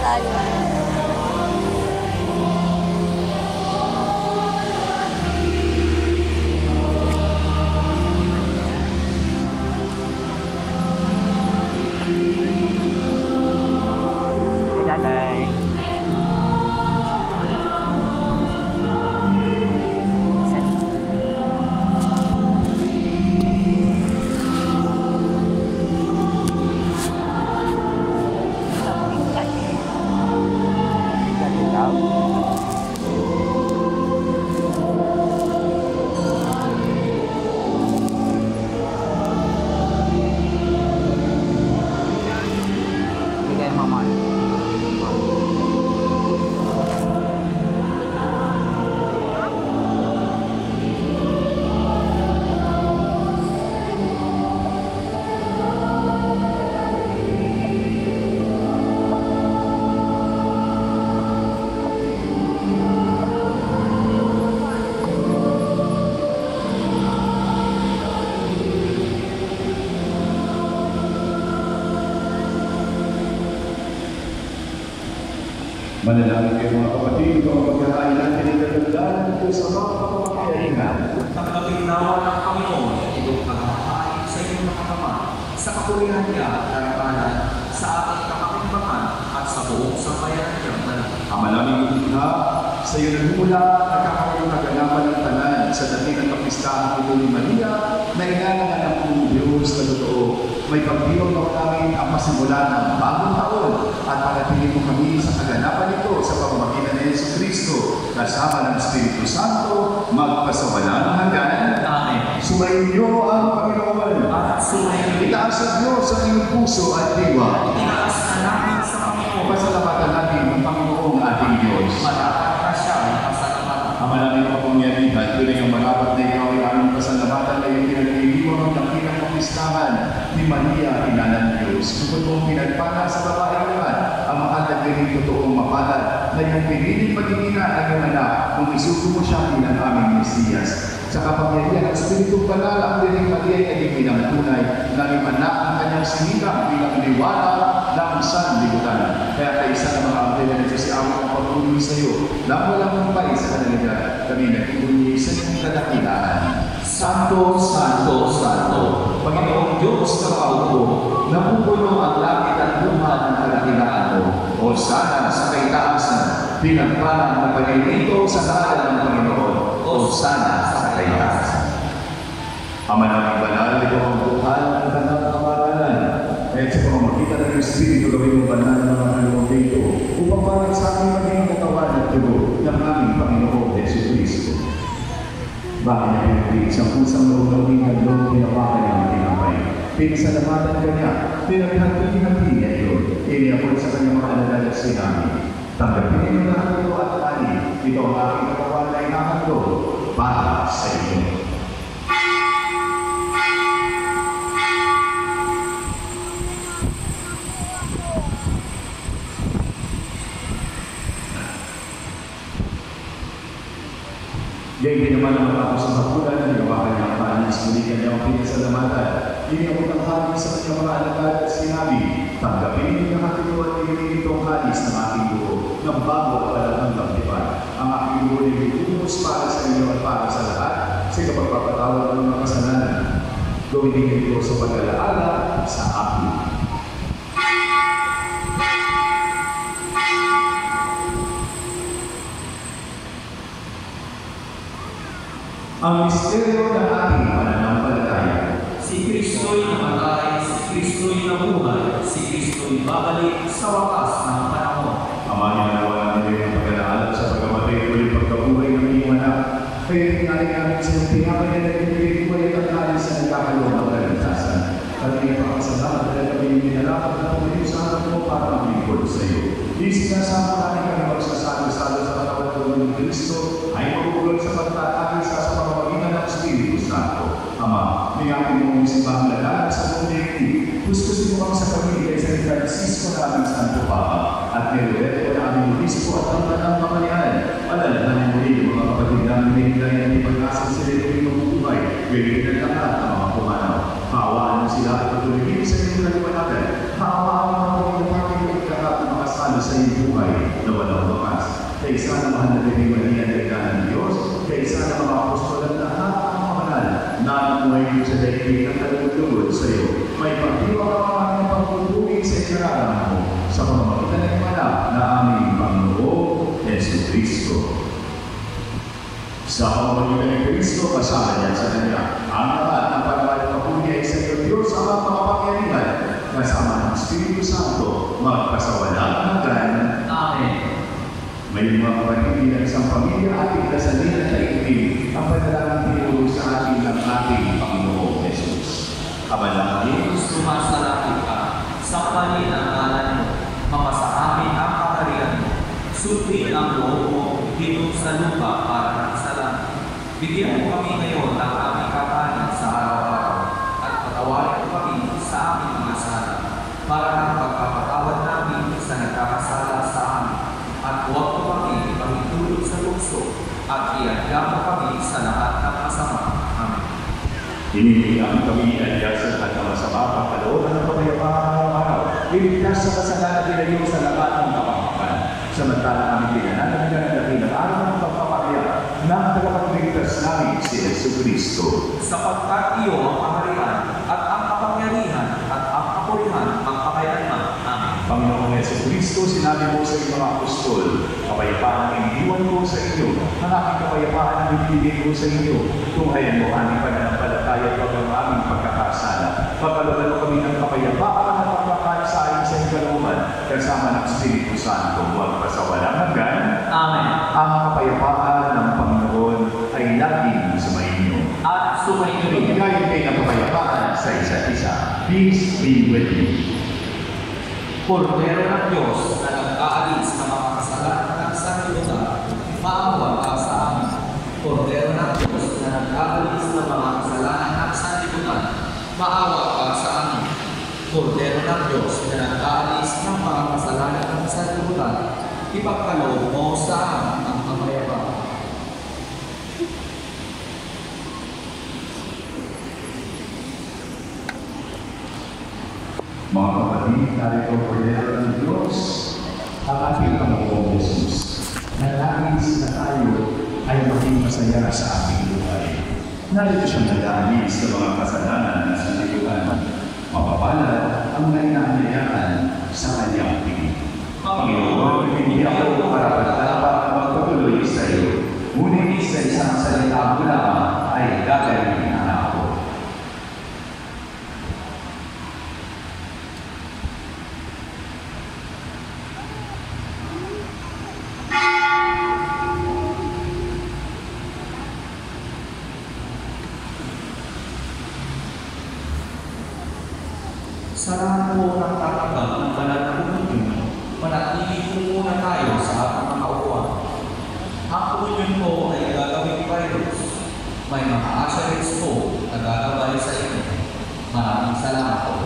tayo. Daday. Bigay mo mo. Manalangin kayo mga kapatid, kung magkakain natin ang katandaan ko sa mga kapamakayanan. Tanggapin nawa ng Panginoon itong pagkakain sa inyong mga kamay, sa kapulihan niya at karangalan, sa ating kapakimbangan at sa buong sambayanan niyang nalang. Ama naming itikha, sa iyo nagmula, nagkakaroon kaganapan ng tanan sa dating ng kapistahan ito ni Maria, na inangan ang ng Diyos na totoo. May pagdiwang mo namin ang pasimula ng bagong taon at panatili mo kami sa kaganapan nito sa pamamagitan ni Yesu Kristo, kasama ng Espiritu Santo, magpasawalang hanggan. Amen. Sumayin niyo ang Panginoon. At sumayin Itaas sa Diyos sa iyong puso at diwa. Itaas na namin sa Panginoon. Pasalamatan natin ang Panginoong ating Diyos. Malakas na siya ang pasalamatan. Ama namin kapangyarihan, tunay ang marapat na ikaw ay aming pasalamatan na iyong pinag-iiwan ng dakilang kapistahan ni Maria, ina ng Diyos. Bukod mong pinagpala sa babae naman, ang makatagaling totoong mapalad na iyong piniling pagigina ng iyong anak kung isuko mo siya bilang aming Mesiyas. Sa kapangyarihan ng Espiritu Banal, ang diring Maria ay naging pinangtunay na iyong anak ang kanyang sinigang bilang liwanag ng sanlibutan. Kaya kaisa ng mga abdel na nito si aming ang pagpuli sa iyo, lang walang kumpay sa kanalidad, kami nagpuli sa iyong kadakilaan. Santo, Santo, Santo, Panginoong Diyos na kaupo, napupuno ang langit at lupa ng kadakilaan mo. O sana sa kaitaasan, pinagpalang na paninito sa ngalan ng Panginoon. O sana sa kaitaasan. Ama naming banal, ikaw ang buhay ng kanyang kamaralan. Kaya sa pamamagitan ng Espiritu, gawin mo banal ng mga kalumang dito, upang parang sa aming maging katawan at tugo ng aming Panginoon Yesu Cristo. Bakit niya pinagpili isang pusang loob ng tingad loob pinapakan niya ang tinapay. Pinasalamatan ka niya, pinaghagpili-hagpili niya ito. Iniapon sa kanyang mga alalala at sinabi, tanggapin niyo lahat ito at ani, ito ang aking katawan na inahandog para sa inyo. Gayun din naman ang matapos sa hapunan, nagawa kanyang panis, muli kanyang pinasalamatan. Iniabot ang halis sa kanyang mga alagad at sinabi, tanggapin niyo lahat ito at inirin itong halis ng aking dugo, ng bago at palagang lampipan. Ang aking dugo ay ibubuhos para sa inyo at para sa lahat, sa kapagpapatawad ng mga kasalanan. Gawin niyo ito sa pag-alaala sa akin. Ang misteryo ng ating pananampalataya. Si Kristo'y namatay, si Kristo'y nabuhay, si Kristo'y babalik sa wakas ng panahon. Ama niya nawa namin ang pag-alaala sa pagkamatay at ulit pagkabuhay ng iyong anak. Kaya tinali namin sa iyong pinapay na nagbibigay ko ay ang sa nagkakaroon ng kaligtasan. At iyong pakasalamat dahil kami yung minalakad na pumuli sa anak mo para maglingkod sa iyo. Di sinasama namin kami magsasalo-salo sa katawan ng Kristo ay magugulog sa pagtatagay sa sa pamamagitan ng Espiritu Santo. Ama, may aking mong simbang lalaan sa buong daigdig. Gusto mo kami sa pamilya sa San Francisco na aming Santo Papa at ni Roberto na aming Obispo at ang tanang mamanihan. Alalahanin mo rin mga kapatid namin na hinday na ipag-asal sila rin mabubuhay. Gawin na lahat ng mga pumanaw. Hawaan mo sila at patuloy sa inyong kaliwanagan. Hawaan mo ang mga pamilya namin na ikakat ng mga salos sa iyong buhay na walang wakas. Kaisa na mahal na Birhen Maria, Ina ng Diyos, kaisa na mga apostol at lahat ang mamanal na namuhay mo sa daigdig ng kalugod sa iyo. May pagdiwa ka mga ng pagpupuging sa ikararan mo sa pamamagitan ng manap na aming Panginoon Yesu Cristo. Sa pamamagitan ng Kristo, kasama niya sa Kanya, ang lahat ng pagkakas ng papuri ay sa iyo, Diyos, ang mga makapangyarihan, kasama ng Espiritu Santo, magpasawalang hanggan. Amen. May mga kapatid ng isang pamilya ating kasalina sa itig ang panalang tinuro sa atin ng ating Panginoong Jesus. Kabalangin, sumasalakit ka, sa panin ang ngalan mo, mamasa amin ang kaharian mo, sundin ang loob mo, hinong sa lupa para ng salam. Bigyan mo kami ngayon ng aming kakanin sa araw-araw, at patawarin mo kami sa aming mga sala, para ng pagpapatawad namin sa nagkakasala sa amin, at huwag mo kami pahintulot sa tukso, at iadya mo kami sa lahat ng masama. Amen. Hinihingam kami adyasan at ang masama pagkalooban ng kapayapaan araw-araw. Iligtas sa kasalanan dinayo sa lahat ng kapakapan. Samantala namin pinananagan ng dakilang araw ng pagpapakaya ng tagapagligtas namin si Yesu Cristo. Sapagkat iyo ang kaharian at ang kapangyarihan at ang kapurihan magpakailanman. Amen. Panginoong Yesu Cristo, sinabi mo sa iyong mga apostol, kapayapaan ang iniwan ko sa inyo, ang aking kapayapaan ang ibibigay ko sa inyo. Tunghayan mo aming pananampalataya at ang aming pagkakasala. Pagkalooban mo kami ng kapayapaan at pagkakasain sa iyong kalooban, kasama ng Espiritu Santo, magpasawalang hanggan. Amen. Ang kapayapaan ng Panginoon ay laging sumainyo. At sumainyo rin. Ibigay kayo ng kapayapaan sa isa't isa. Peace be with you. Kordero ng Diyos na nag-aalis ng mga kasalanan ng sanlibutan, maawa ka sa amin. Kordero ng Diyos na nag-aalis ng mga kasalanan ng sanlibutan, maawa ka sa amin. Kordero ng Diyos na nag-aalis ng mga kasalanan ng sanlibutan, ipagkaloob mo sa amin ang kapayapaan. Mga kapatid, narito ang Kordero ng Diyos, ang ating Panginoong Jesus. Nalangis na tayo ay maging masaya sa ating buhay. Narito siyang nalangis sa mga kasalanan na sanlibutan. Mapapalad ang nainahayaan sa kanyang tingin. Panginoon, hindi ako karapat-dapat na magpatuloy sa iyo. Ngunit sa isang salita mo lamang ay gagawin na ako. Sarahan po ng tatanggap ng banal na komunyon, manatili po muna tayo sa ating mga upuan. Ang komunyon po ay gagawin virus. May mga assurance po na gagawin sa inyo. Maraming salamat po.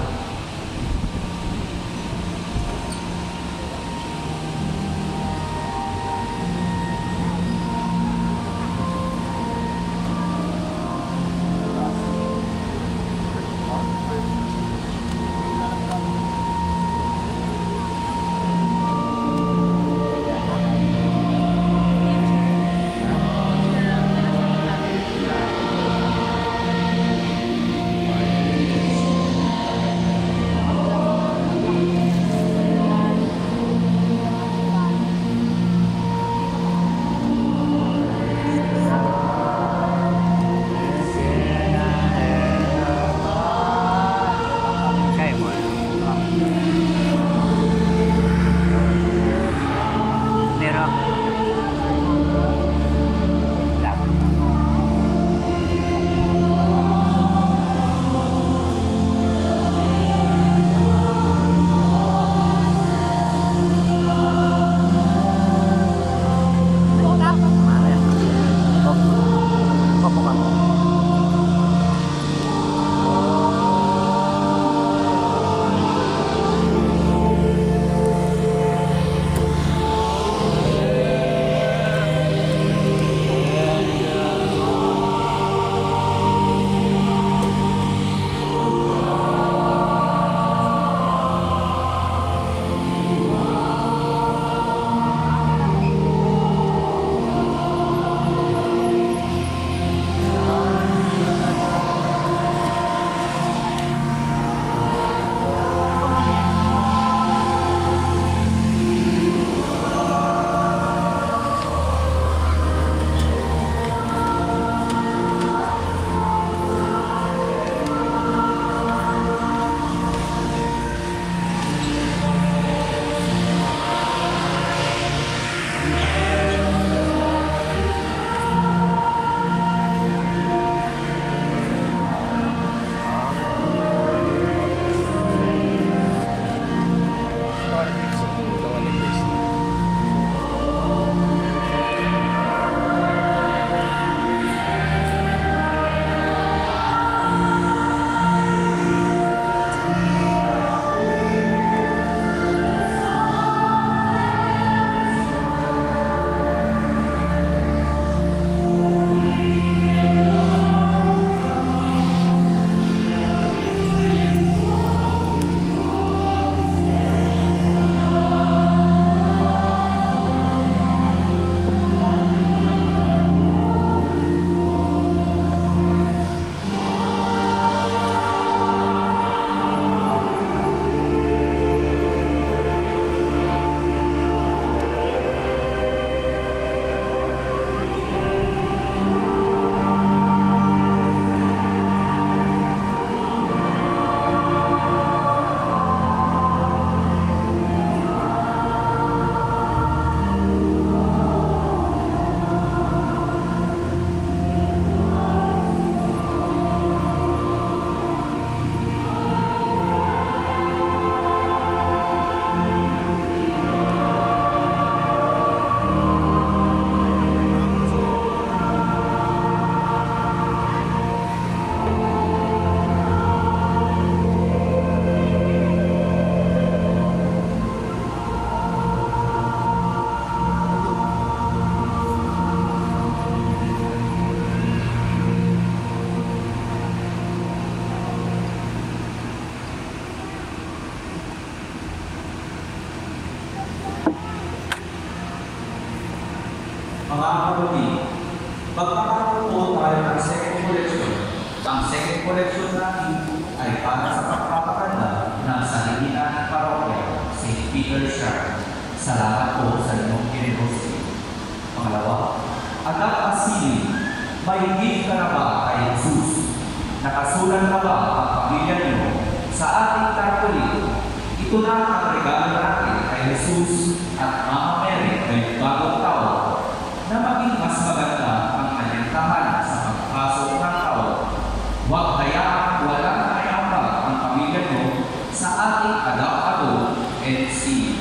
Mga kapatid, pagkakaroon po tayo ng second collection. Ang second collection natin ay para sa pagpapaganda ng sanlibutan ng parokya, Saint Peter Shrine. Salamat po sa inyong generosity. Pangalawa, Anak Asili, may higit ka na ba kay Jesus? Nakasulan na ba ang pamilya niyo sa ating tarpaulin? Ito na ang regalo natin kay Jesus at Mama Mary ngayong bagong taon na maging mas maganda ang kanyang tahanan sa pagpasok ng taon. Huwag hayaang walang naiambag ang pamilya niyo sa ating adaptado and see.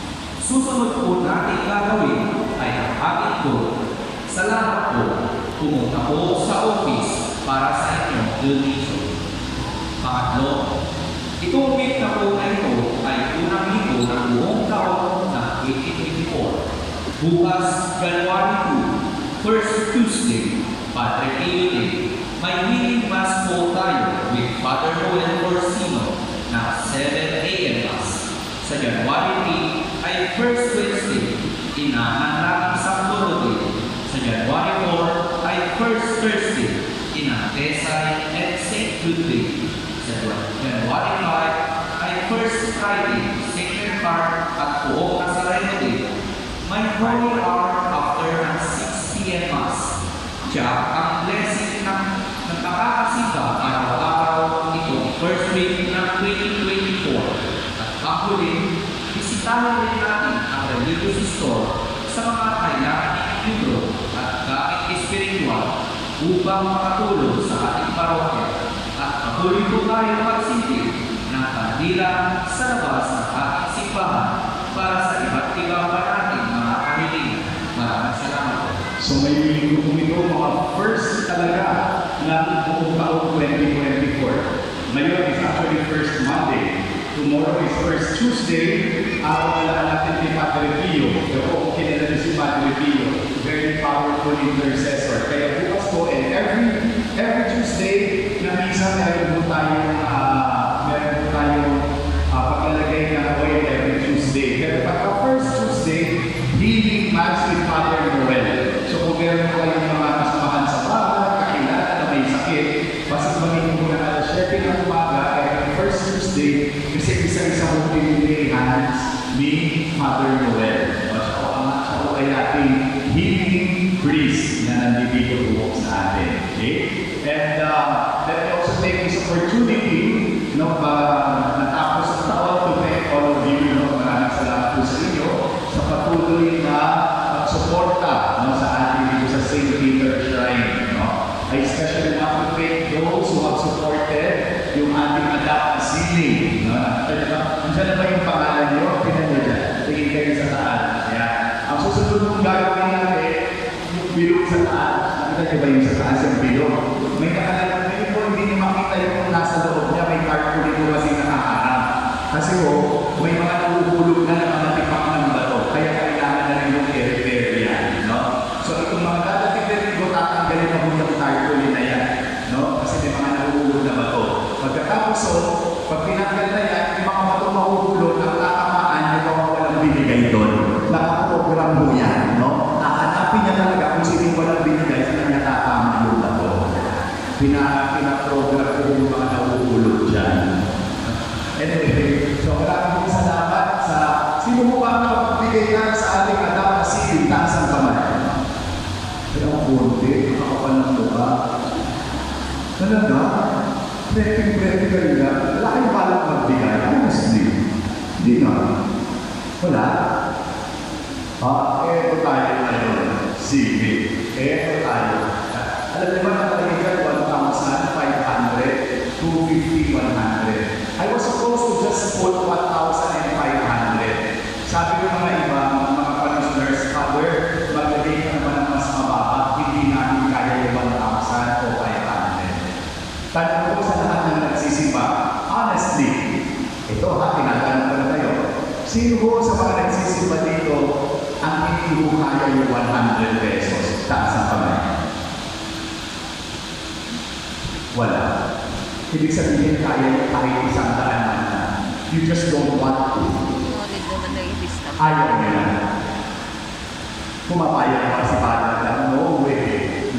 Susunod po natin gagawin ay ang ating po. Salamat po, pumunta po sa office para sa inyong donation. Pangatlo, itong week na po na ito ay unang linggo ng buong taon ng twenty twenty-four. Bukas, January two, first Tuesday, Padre Pio Day, may healing mass po tayo with Father Noel Orsino na seven a m Mass. Sa January three ay first Wednesday, inahan natin sa Lord. Sa January four ay first Thursday, inang Tesay at Saint Jude Day. Sa January five ay first Friday, Sacred Heart at Pook Nazareno Day. May holy hour after ng six p m Mass. Tiyak ang blessing ng nagkakasita araw-araw itong first week ng twenty twenty-four. At ang huli, bisitahin rin natin ang religious store sa mga kailangan ng libro at gamit espiritual upang makatulong sa ating parokya at patuloy po tayo magsilbi ng kandila sa labas ng ating simbahan para sa iba't ibang nating mga kamiling. Maraming salamat po. So may linggo po ito, mga first talaga ng buong taong twenty twenty-four. Ngayon is actually first Monday. Tomorrow is first Tuesday. Araw na natin kay Padre Pio. Pero kilala niyo si Padre Pio. Very powerful intercessor. Kaya bukas po, and every every Tuesday na misa, meron po tayong uh, meron po tayong uh, paglalagay ng oil every Tuesday. Pero pagka first Tuesday, healing mass with Father Noel. So kung meron po kayong mga kasamahan sa bahay, kakilala na may sakit, basta maging po na alas siyete ng umaga, every first Tuesday, kasi isa-isa po pinilihan ni Father Noel. O siya po ang siya po ay ating healing priest na nandito po sa atin. Okay? And uh, let me also take this opportunity, no, pa natapos ang taon, to thank all of you, no, maraming salamat po sa inyo sa patuloy na pagsuporta, no, sa ating dito sa Saint Peter Shrine. No? I especially want to thank those who have supported yung ating adapt Asili. No? Nandiyan na ba yung pangalan nyo? Pinan nyo dyan. Tingin kayo sa taas. Yeah. Ang susunod mong gagawin natin, yung bilog sa taas. Nakita nyo ba yung sa taas yung bilog? May nakalagay ngayon po, hindi nyo makita yung nasa loob niya. May cartoon dito kasi nakaharap. Kasi po, may mga nahuhulog na ng mga tipak ng bato. Kaya kailangan na rin yung i-repair yan. No? So itong mga dadating na rin ko, tatanggalin na po yung cartoon na yan. No? Kasi may mga nahuhulog na bato. Pagkatapos so, pag pinanggal na yan, yung mga bato mahuhulog, ang tatamaan yung mga walang binigay doon. Nakaprogram mo yan. No? Nahanapin niya talaga kung sino yung walang binigay, sila niya tatama yung bato. Pinaprogram ko yung mga nahuhulog dyan. Anyway, so maraming salamat sa sino mo ba makapagbigay na sa ating adapt Asili, taas ang kamay. Pero ang bunti, makapal ng lupa. Talaga? Prepping-prepping ka rin na, wala kayong balak magbigay. Honestly, hindi na. Wala. Ah, eto tayo ngayon. Sige. Eto tayo. Alam niyo ba nakalagay dyan, one thousand five hundred, two fifty, one hundred. I was supposed to just put one thousand five hundred. Sabi ko mga iba, mga parishioners, Father, maglagay ka naman ng mas mababa, hindi namin kaya yung one thousand o five hundred. Tanong ko sa lahat ng nagsisimba, honestly, ito ha, tinatanong ko na kayo, sino ho sa mga nagsisimba dito ang hindi mo kaya yung one hundred pesos? Taas ang kamay. Wala. Ibig sabihin kaya kahit isang daan man na. You just don't want to. Ayaw nila. Pumapayag pa si Padre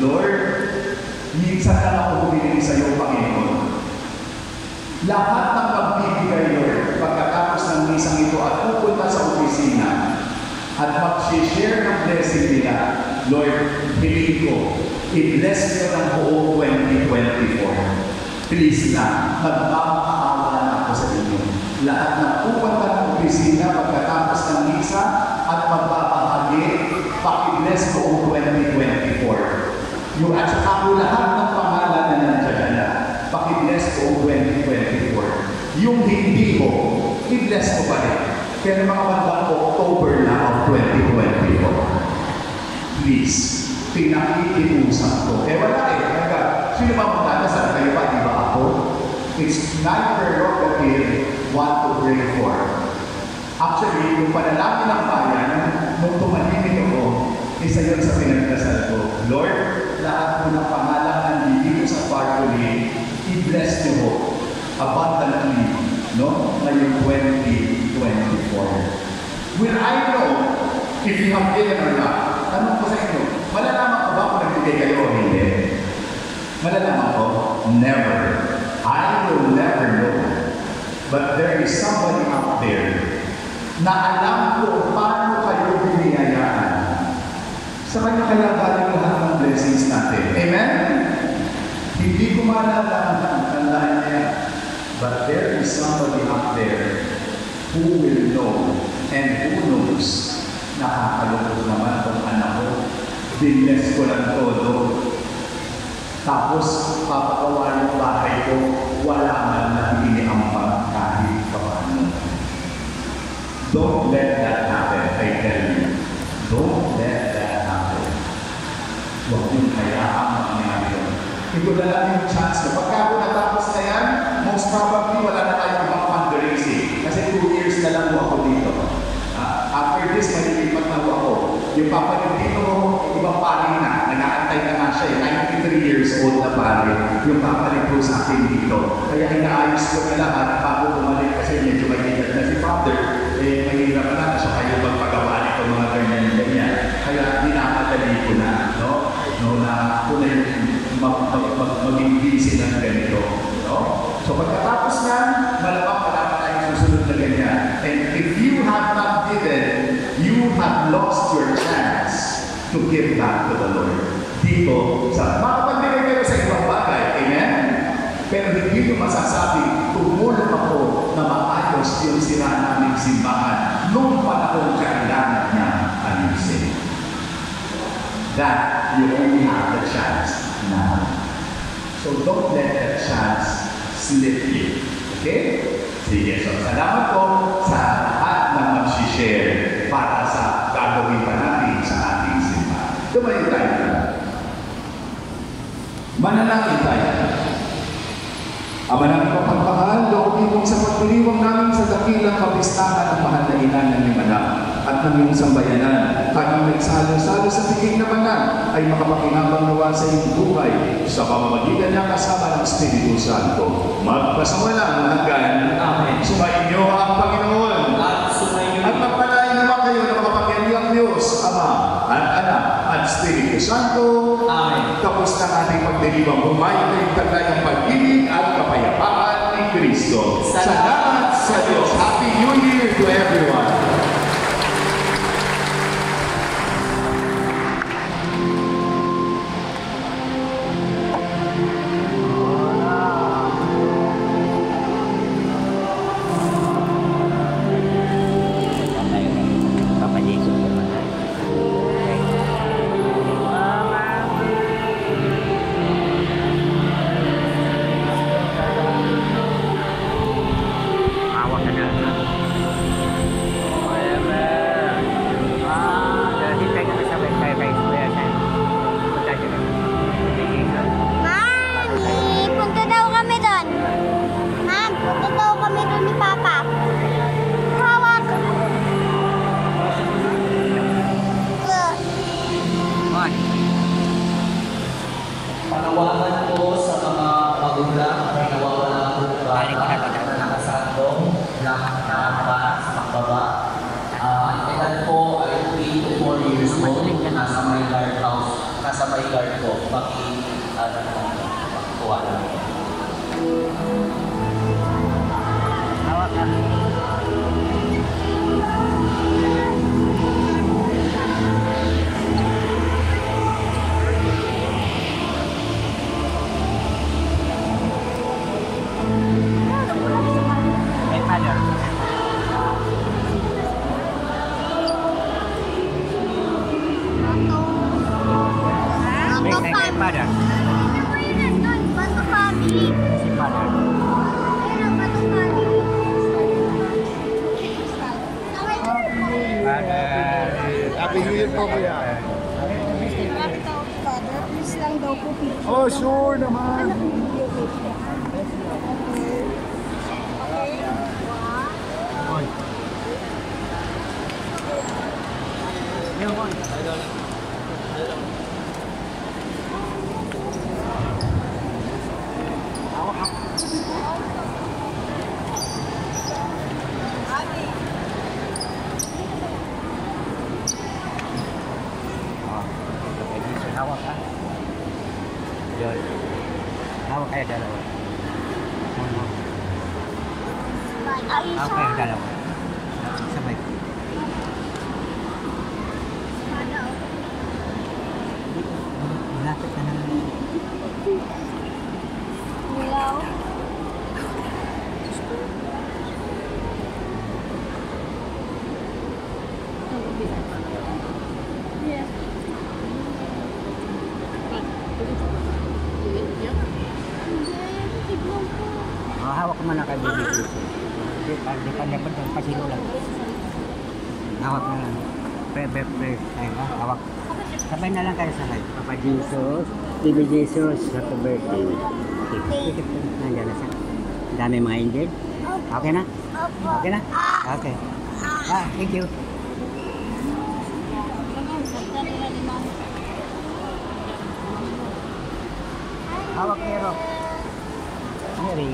Lord, minsan lang ako humiling sa iyo, Panginoon. Lahat ng magbibigay, Lord, pagkatapos ng misang ito at pupunta sa opisina at mag-share ng blessing nila, Lord, hiling ko, i-bless nyo ng buong twenty twenty-four. Please na, magmamakaawa na ako sa inyo. Lahat ng pupunta ng opisina pagkatapos ng misa at magbabahagi, paki-bless ko ang twenty twenty-four. Yung at saka ako lahat ng pangalan na nandiyan na, paki-bless ko ang twenty twenty-four. Yung hindi mo, i-bless ko pa rin. Pero mga bandang October na of twenty twenty-four. Please, pinakikiusap ko. Eh wala eh, hangga, sino ba magdadasal kayo pa, di ba ako? It's not prerogative what to pray for. Actually, yung panalangin ng bayan, nung tumahimik ako, isa yun sa pinagdasal ko. Lord, lahat po ng pangalan ng dito sa Parkway, i-bless niyo po abundantly, no? Ngayong twenty twenty-four. Will I know if you have given or not? Tanong ko sa inyo, malalaman ko ba kung nagbigay kayo o hindi? Malalaman ko? Never. I will never know. But there is somebody out there na alam ko paano kayo biniyayaan. Sa kanya kaya galing lahat ng blessings natin. Amen? Hindi ko malalaman ang tandaan niya. But there is somebody out there who will know and who knows. Nakakalungkot naman itong anak ko. Binless ko lang todo. Tapos, papagawa yung bahay ko, wala man na iniambang kahit paano. Don't let that happen, I tell you. Don't let that happen. Huwag yung hayaan mangyari yun. Ito na lang yung chance ko. Pagka ako natapos na yan, most probably wala na tayong ibang fundraising. Kasi two years na lang ako dito. Uh, after this, malilipat na ako. Yung papalit dito mo, ibang pari na. Nag-aantay na nga siya. ninety-three years old na pari. Yung papalit ko sa akin dito. Kaya inaayos ko na lahat bago bumalik kasi medyo mahirap na si Father. Eh, mahirap na siya kayo magpagawa nito mga ganyan-ganyan. Kaya dinamadali ko na. No? No, na ako na yung mag, mag, mag, maging busy ng ganito. No? So pagkatapos na, malamang malamang tayong susunod na ganyan. And if you have not given, you have lost your chance to give back to the Lord. Dito, sa makapagbigay kayo sa ibang bagay. Amen? Pero hindi ko masasabi, tumulong ako na maayos yung sira naming simbahan noong panahon kailangan niya ayusin. That you only have the chance now. So don't let that chance slip you. Okay? Sige, so salamat po sa lahat ng mag-share para sa gagawin pa natin sa ating simbahan. Tumayo tayo na. Manalangin tayo. Ama namin kapagmahal, loobin mong sa pagdiriwang namin sa dakilang kapistahan ng mahal na ina ng Limanang at ng iyong sambayanan, kami nagsalo-salo sa tiging na banal ay makapakinabang nawa sa iyong buhay sa pamamagitan niya kasama ng Espiritu Santo. Magpasawalang hanggan. Amen. Sumainyo ang Panginoon. At sumainyo. At magpalain naman kayo ng makapagyariang Diyos, Ama at Anak at Espiritu Santo. Amen. Tapos na ating pagdiriwang humayo ng tagayang pag-ibig at kapayapaan ni Kristo. Salamat sa Diyos. Happy New Year to everyone. Papa Jesus naman. Awak na na. father. Bato family. Si father. Ayun, bato family. Father. Happy New Year po, kuya. Marami daw, father. Please lang daw po picture. Oh, sure naman. Anak ng video picture. Okay. Wow. Hawak ka. Yun. Hawak kayo dalawa. Hawak kayo dalawa. Sabay. Malapit na naman. Hello. Yes. Oh, hawak mo na kay baby Jesus. Di pa di pa dapat yung pasilo lang. Hawak na lang. Pre, pre, pre. Ayun, ah, hawak. Sabay na lang kayo sabay. Papa Jesus, baby Jesus, happy birthday. Tikip, nandiyan na siya. Ang dami mga angel. Okay na? Okay na? Okay. Ah, thank you. Hawak pero. Mary.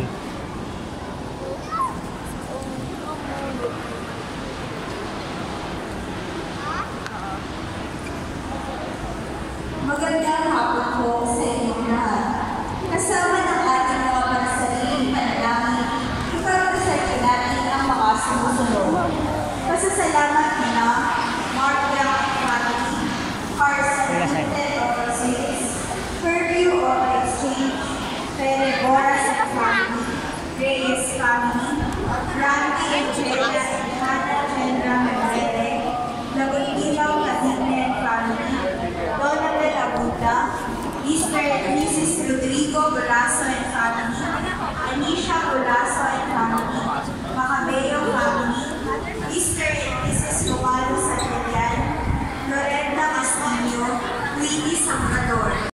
Magandang hapon po sa inyong lahat. Kasama ng ating mga pansariling panalangin, ipagdasal natin ang mga sumusunod. Pasasalamat na Marcia Family, Carson Limited Overseas, Purview of Exchange, Perebora sa Family, Reyes Family, Randy and Jella and Hannah Chandra Menere, Laguntilaw Katinen Family, Donabel Abuda, Mister and Missus Rodrigo Golazo and family, Anisha Golazo and family, Macabeo family, Mister and Missus Romano Santillan, Loretta Castillo, Luigi Salvador.